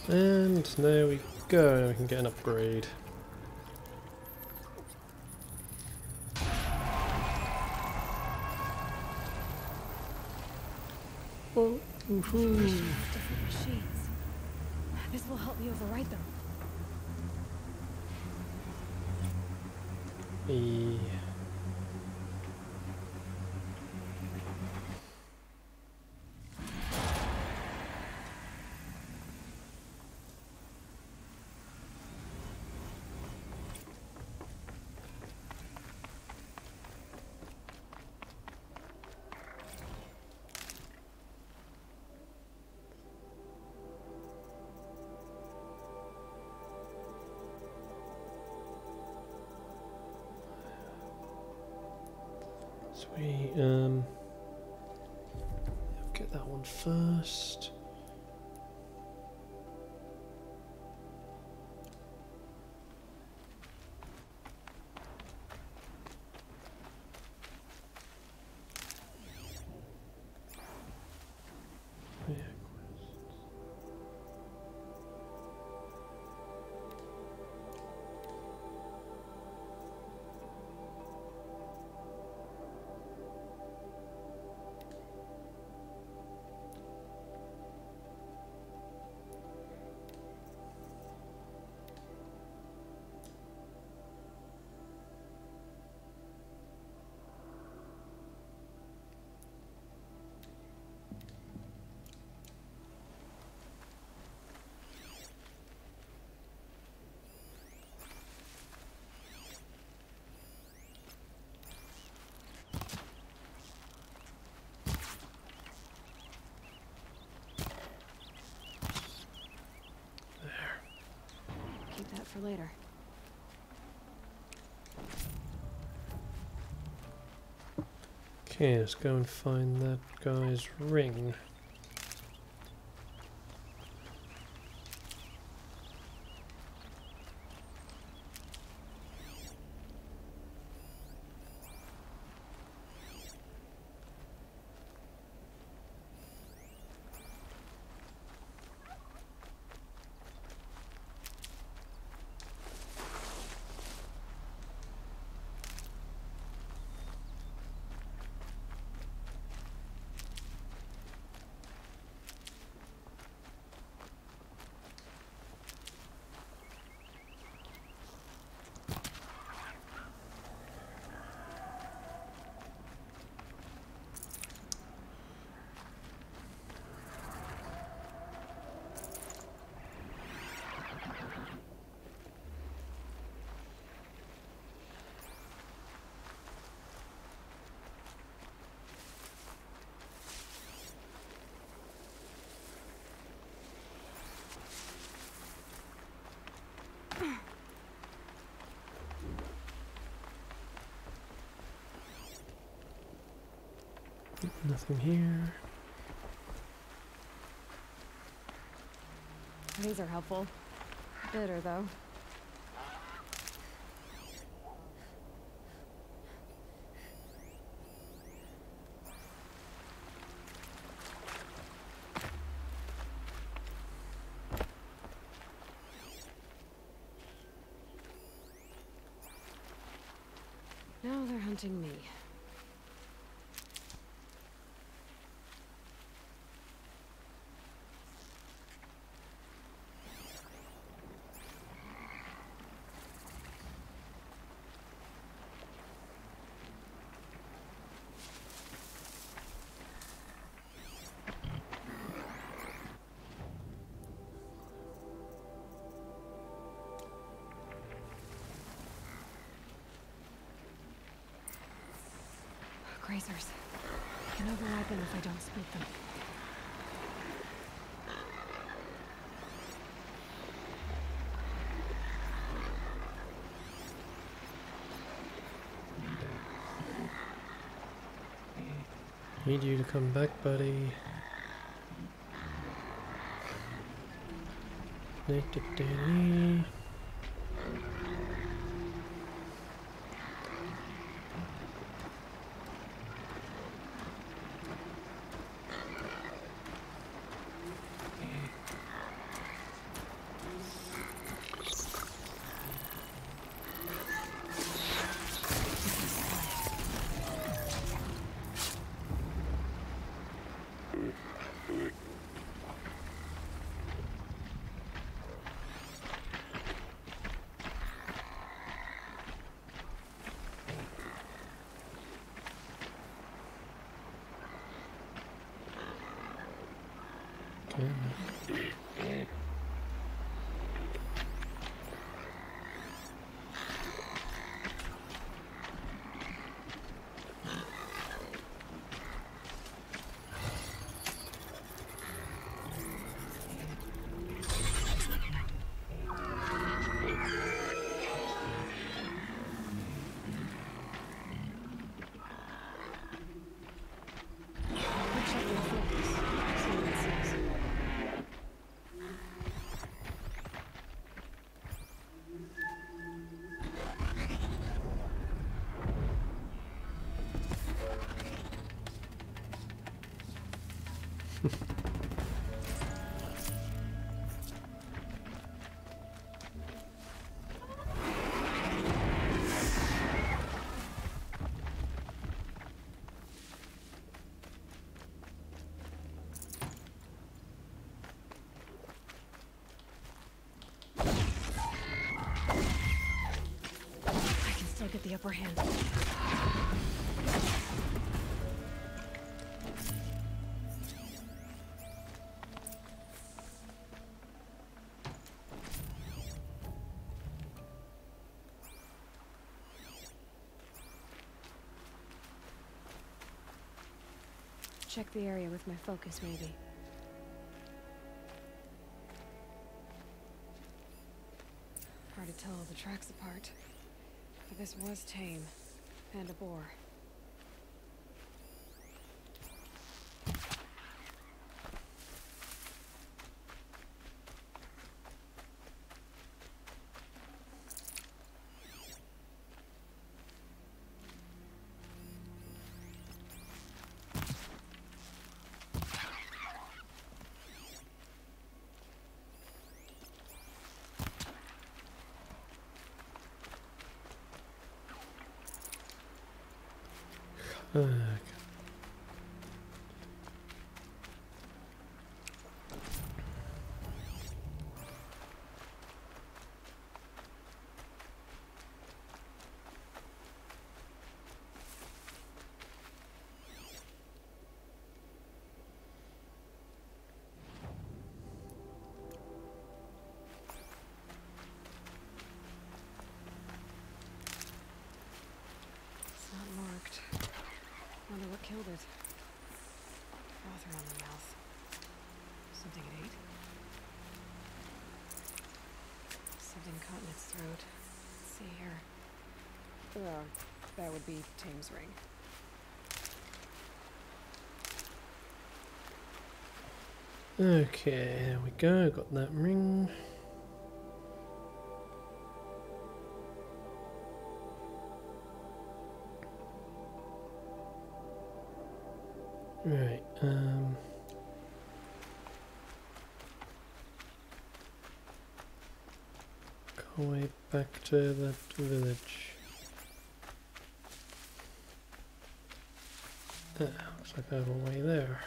A: And there we go, we can get an upgrade. Oh, woohoo.
B: Different machines. This will help me override them.
A: E. Sweet, um, I'll get that one first. Yeah, quests.
B: Keep that for later.
A: Okay, let's go and find that guy's ring. Nothing here.
B: These are helpful. Bitter, though. Now they're hunting me. Grazers. I can override them if I don't split them.
A: Need you to come back, buddy. Da-da-da-da.
B: I can still get the upper hand. Check the area with my focus, maybe. Hard to tell the tracks apart. But this was tame. And a boar.
A: Okay.
B: It's not marked. Wonder what killed it. Froth around the mouth. Something it ate? Something caught in its throat. Let's see here. Uh, that would be Tame's ring.
A: Okay, there we go. Got that ring. Right, um... go way back to that village. Ah, looks like I have a way there.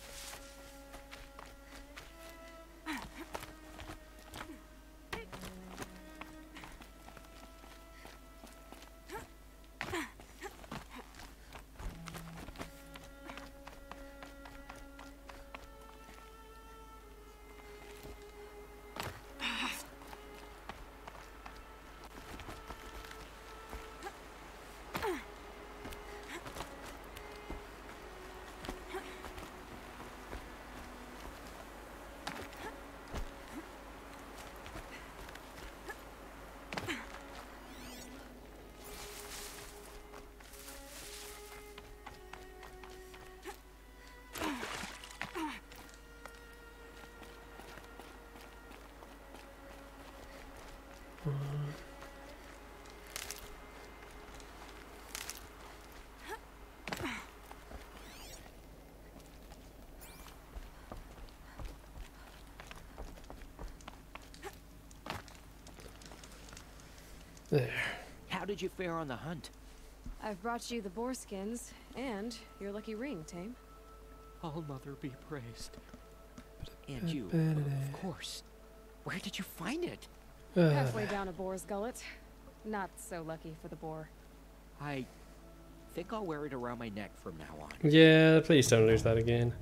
A: There.
H: How did you fare on the hunt?
B: I've brought you the boar skins and your lucky ring, Tame.
H: All Mother be praised. And you, of course. Where did you find it?
B: Halfway down a boar's gullet. Not so lucky for the boar.
H: I think I'll wear it around my neck from now on.
A: Yeah, please don't lose that again.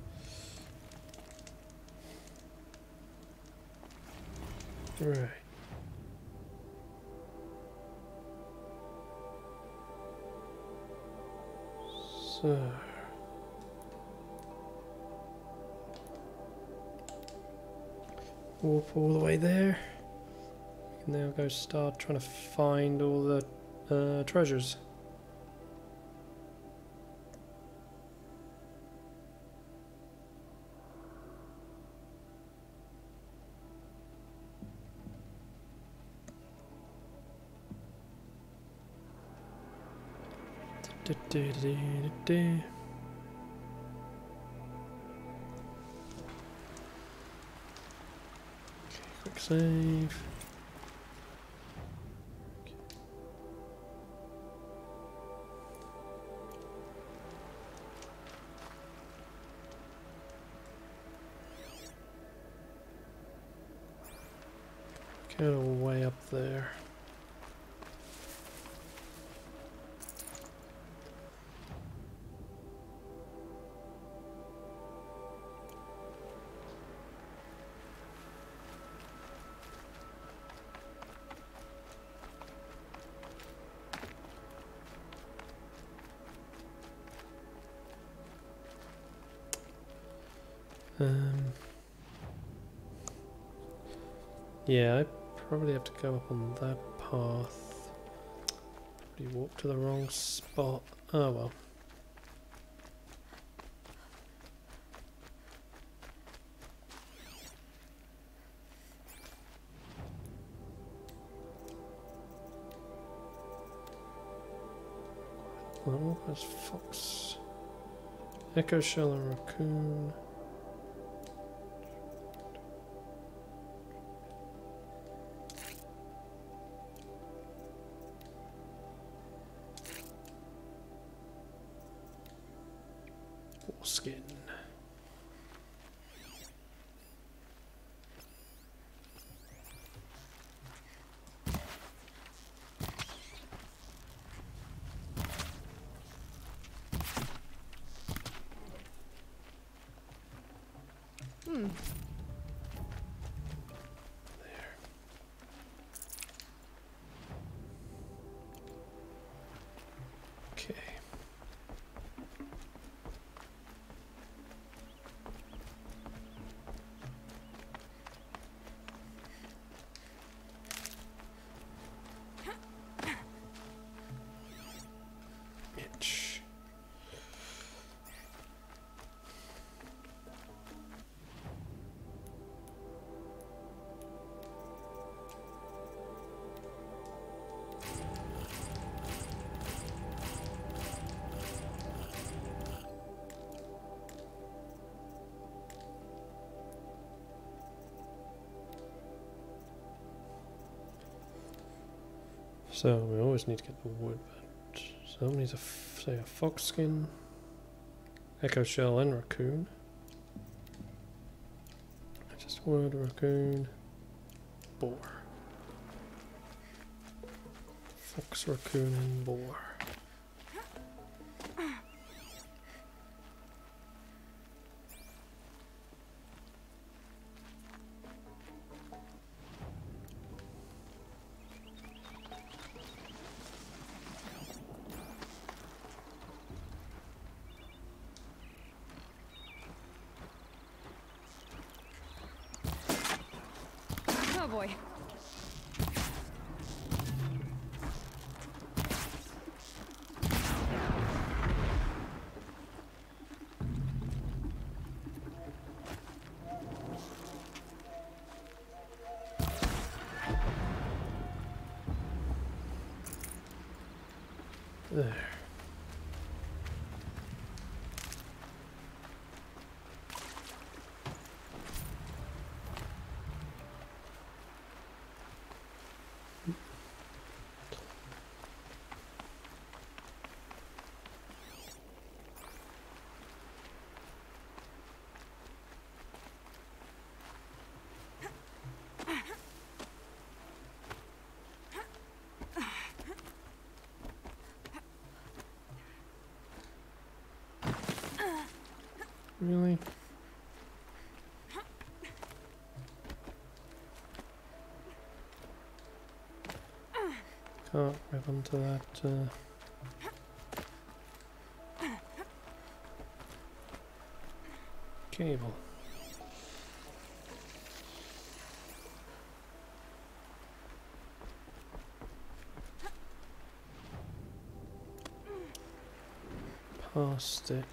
A: Right. So... warp all the way there. We can now go start trying to find all the uh, treasures. save. Get all the way up there. Um, yeah, I probably have to go up on that path. Probably walk to the wrong spot. Oh well. Oh, there's fox. Echo shell and raccoon. Skin.
B: Hmm.
A: There. Okay. Itch. So we always need to get the wood, but so that needs a f say a fox skin, echo shell, and raccoon. Just wood, raccoon, boar, fox, raccoon, and boar.
B: Oh boy.
A: There. Really? Can't grab onto that uh, cable. Past it.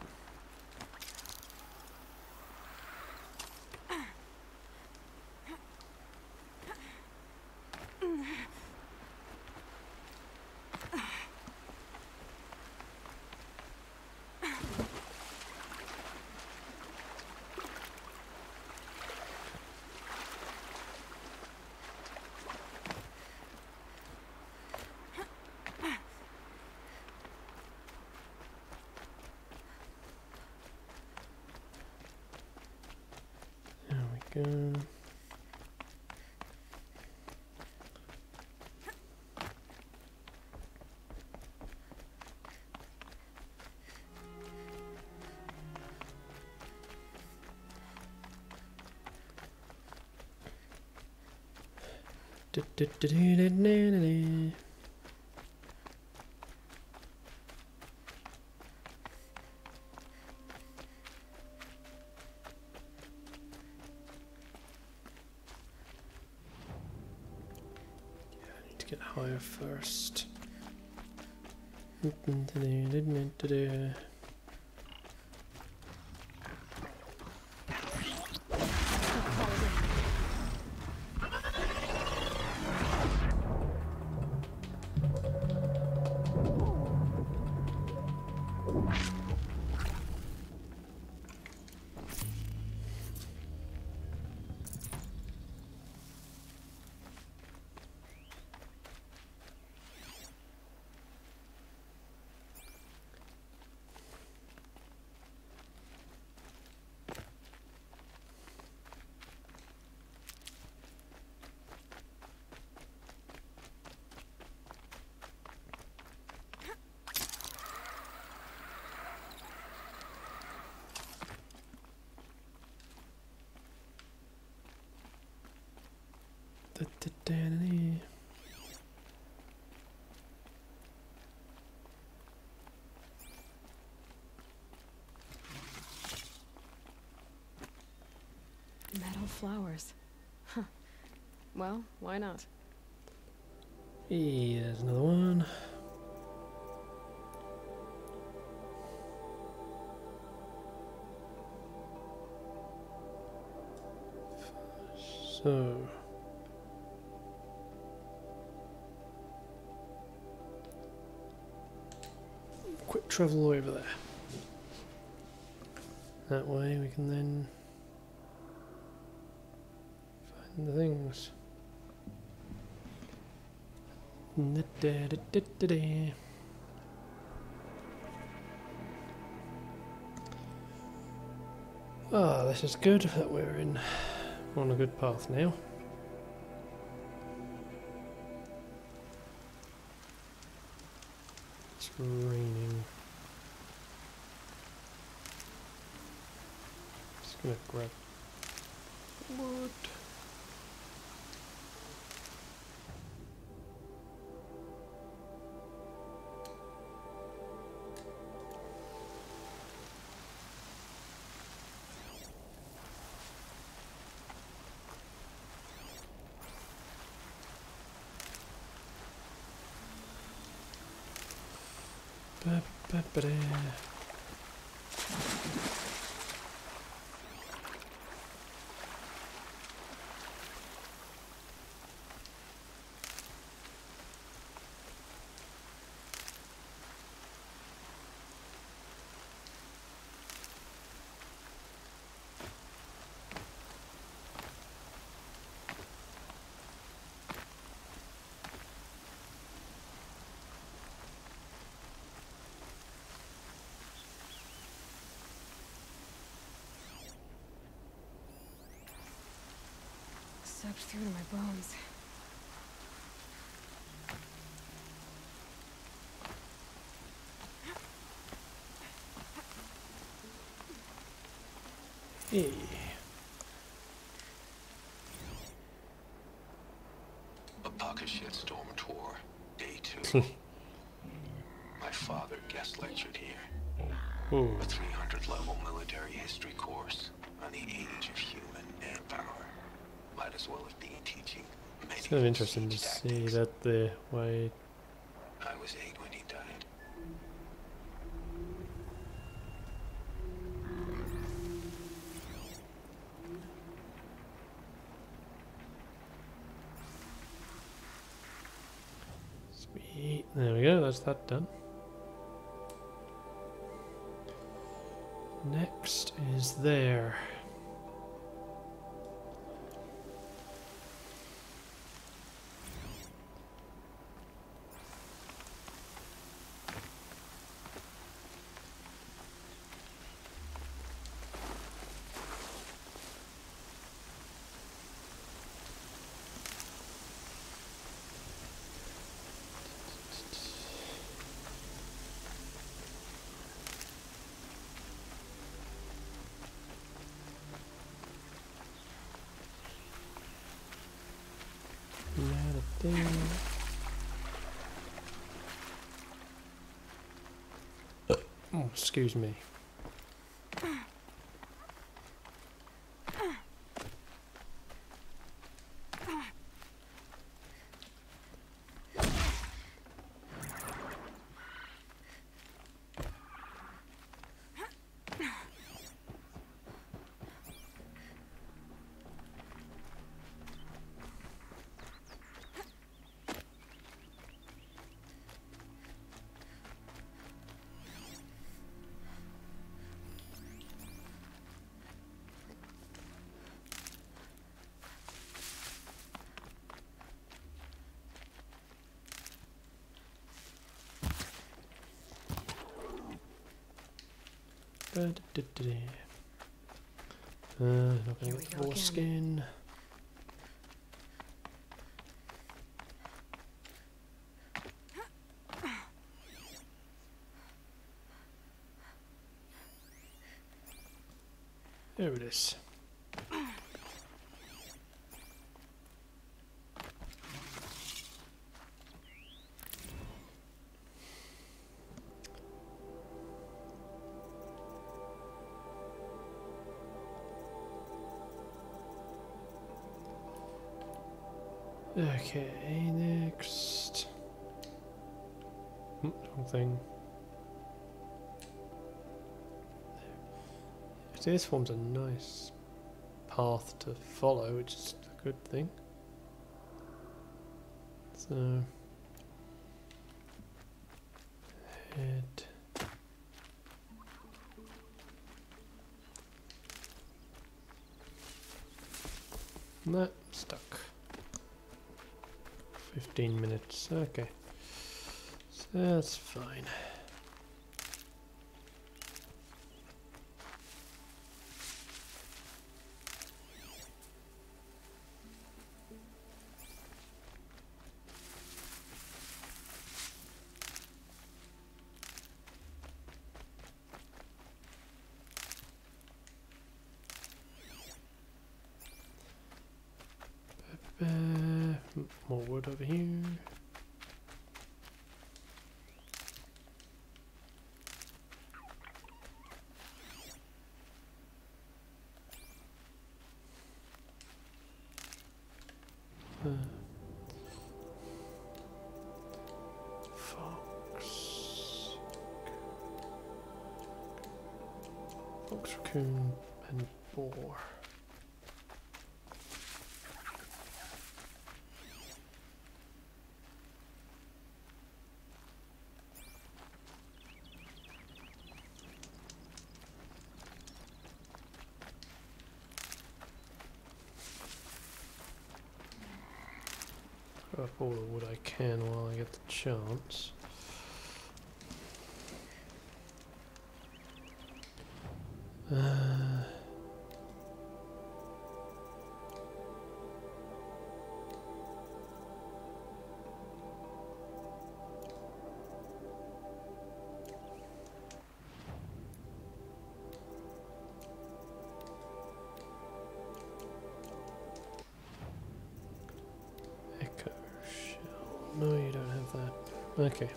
A: need to get higher first.
B: Metal flowers. Huh. Well, why not?
A: Hey, there's another one. So quick travel over there. That way we can then find the things. Ah, this is good that we're in on a good path now. It's raining. Just gonna grab wood. Ba, ba, ba, da.
B: Soaked through to my bones.
A: Hey.
I: A pocket shitstorm tour, day two. My father guest lectured here.
A: Ooh.
I: A three hundred level military history course on the age of human manpower. Might as well have been teaching.
A: It's kind of interesting to see that the way.
I: I was eight when he died.
A: Sweet. There we go. That's that done. Next is there. Oh, excuse me. Uh, not gonna get more skin. There it is. Okay, next. Hmm, wrong thing. See, this forms a nice path to follow, which is a good thing. So, head. That stuck. Fifteen minutes. Okay, so that's fine. Uh, more wood over here. Uh, fox, fox, raccoon, and boar. Up all the wood I can while I get the chance. Uh, Echo shell. No, you don't have that. Okay.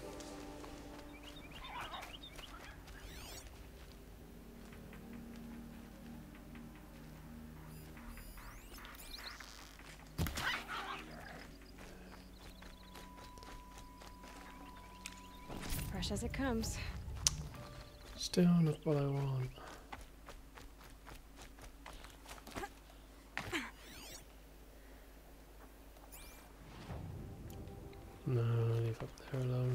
B: Fresh as it comes.
A: Still not what I want. No, leave up there alone.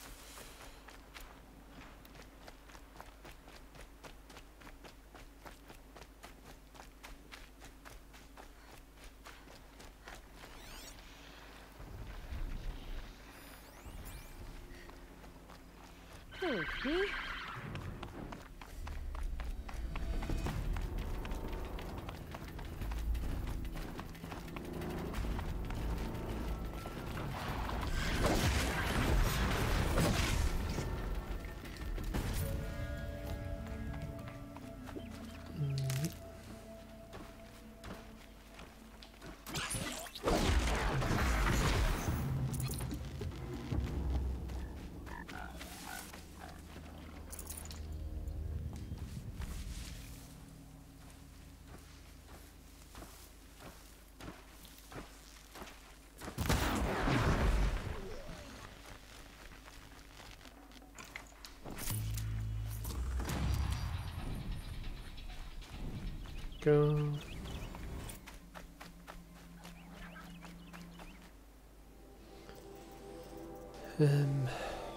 B: Okay.
A: go. Um.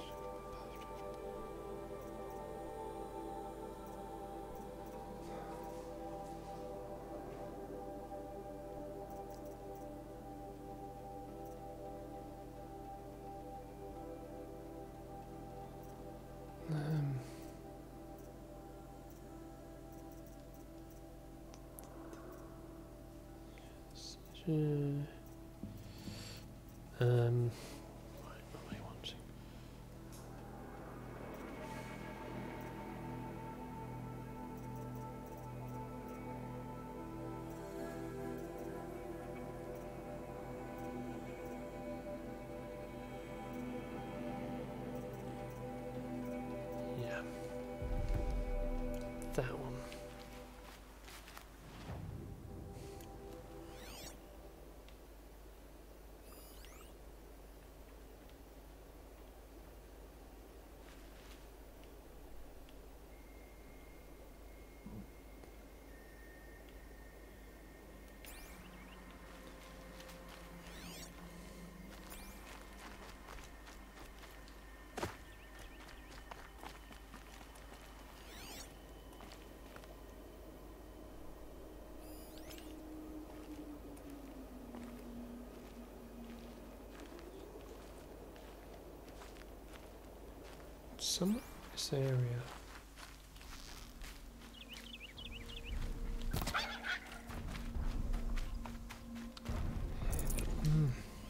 A: Um. Um. What am I wanting? Yeah. That one. Somewhere in this area. Hmm.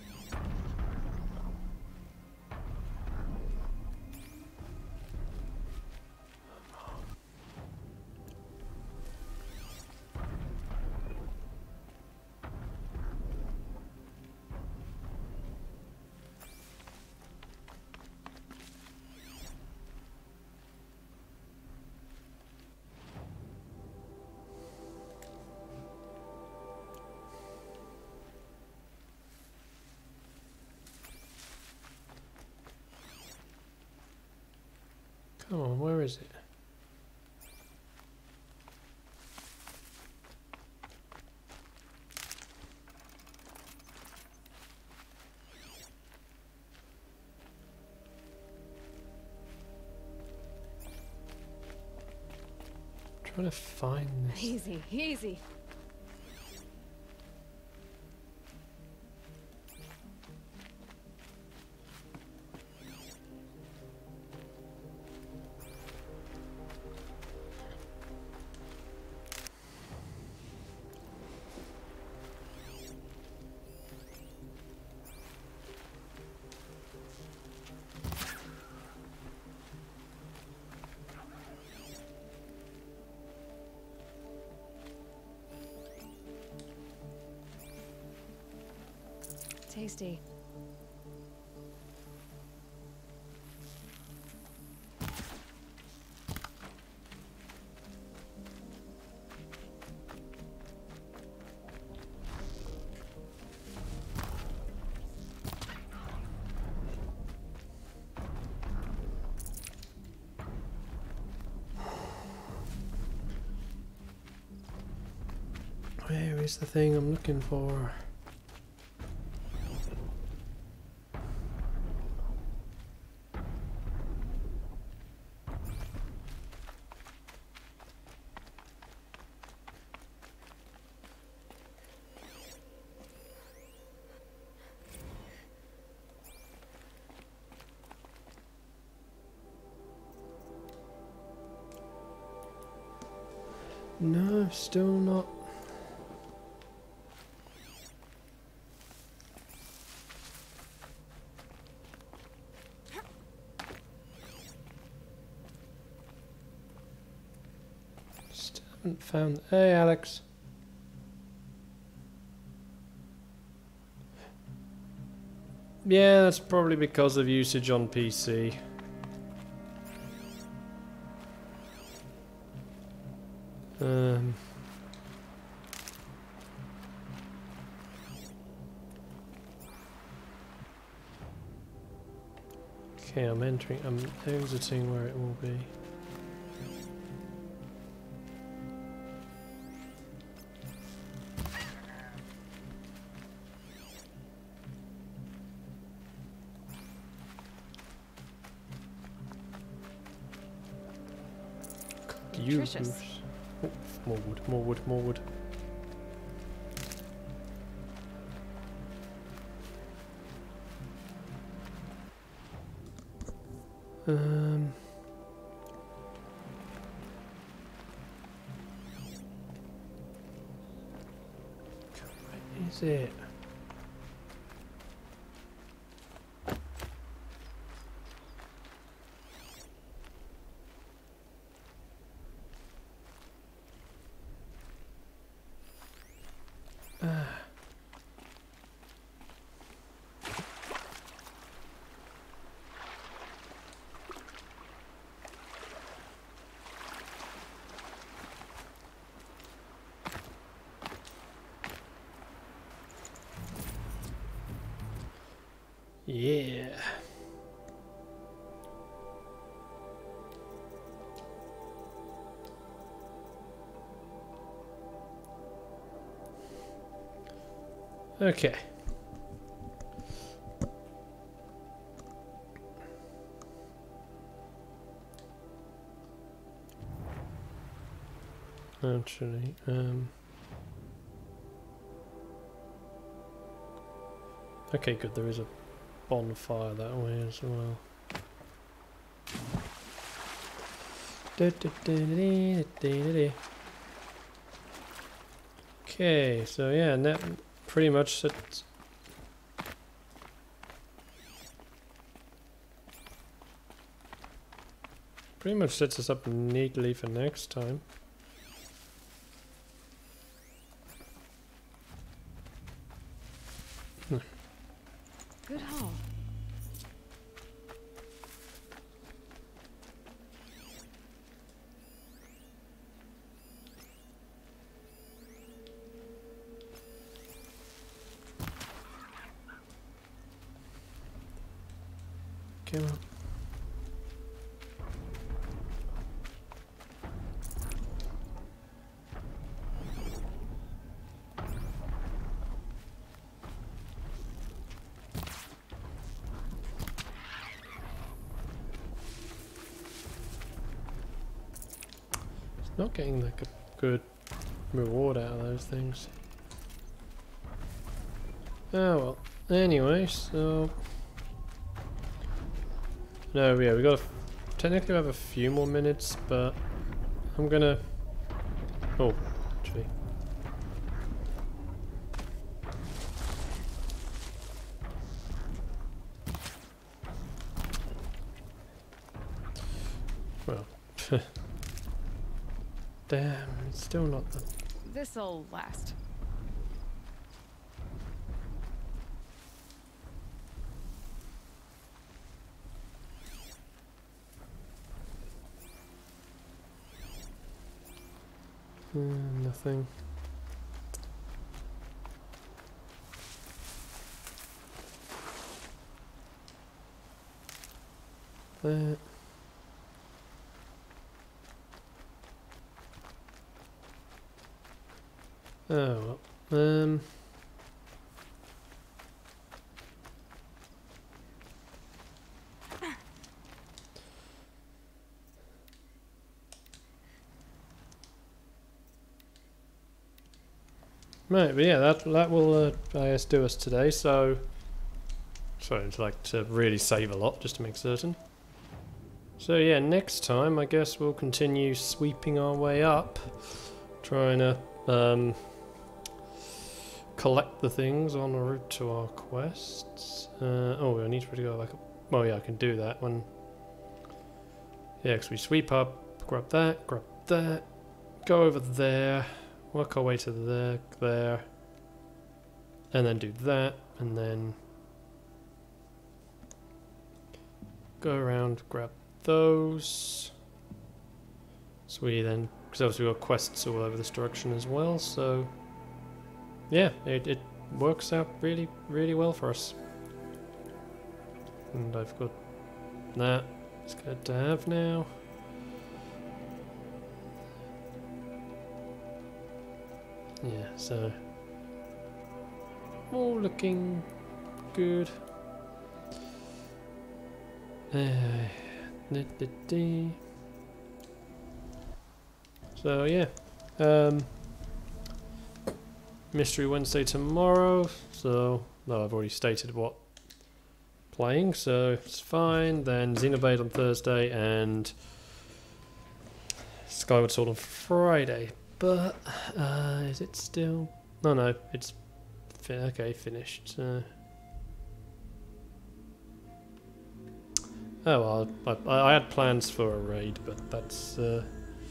A: Come on, where is it? I'm trying to find this.
B: Easy, easy. Tasty.
A: Where is the thing I'm looking for? No, still not. Still haven't found. Hey, Alex. Yeah, that's probably because of usage on P C. Um. Okay, I'm entering. I'm exiting where it will be. use.
B: nutritious.
A: Oh, more wood, more wood, more wood. Um. Where is it? Ah. Yeah. Okay. Actually, um okay, good, there is a bonfire that way as well. Okay, so yeah, and that pretty much sets pretty much sets us up neatly for next time.
B: Good haul.
A: Come on. Not getting like a good reward out of those things. Oh well. Anyway, so no, yeah, we got. Technically, we have a few more minutes, but I'm gonna. Oh, actually. Well. Damn, it's still not the...
B: This'll last.
A: Mm, nothing. That. Oh well. Um. Right, but yeah, that that will uh, I guess do us today. So, sorry, I'd like to really save a lot just to make certain. So yeah, next time I guess we'll continue sweeping our way up, trying to um, collect the things on the route to our quests. Uh, oh, I need to go like. A, oh yeah, I can do that when. Yeah, because we sweep up, grab that, grab that, go over there. Work our way to there, there, and then do that, and then go around, grab those. So we then, because obviously we've got quests all over this direction as well, so yeah, it, it works out really, really well for us. And I've got that, it's good to have now. Yeah, so all looking good. Uh, So yeah, um, Mystery Wednesday tomorrow. So no, I've already stated what playing, so it's fine. Then Xenoblade on Thursday and Skyward Sword on Friday. But uh, is it still? No, no, it's fi okay. Finished. Uh, oh well, I, I had plans for a raid, but that's uh,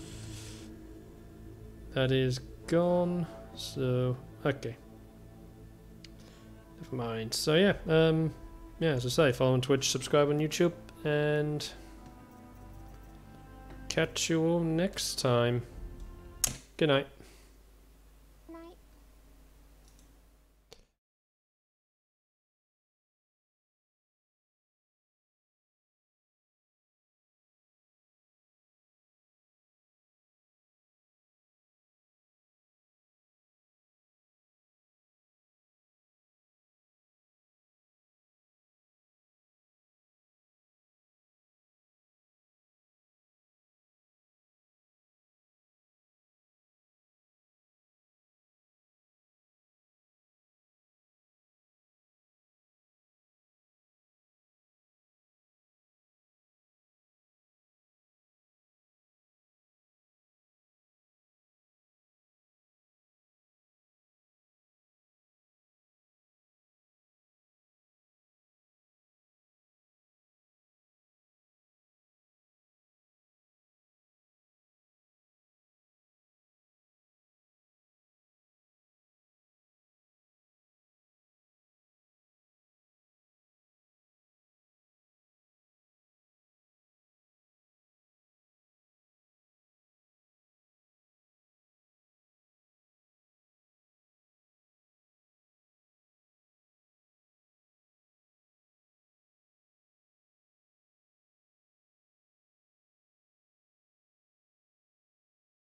A: that is gone. So okay, never mind. So yeah, um, yeah. As I say, follow on Twitch, subscribe on YouTube, and catch you all next time. Good night.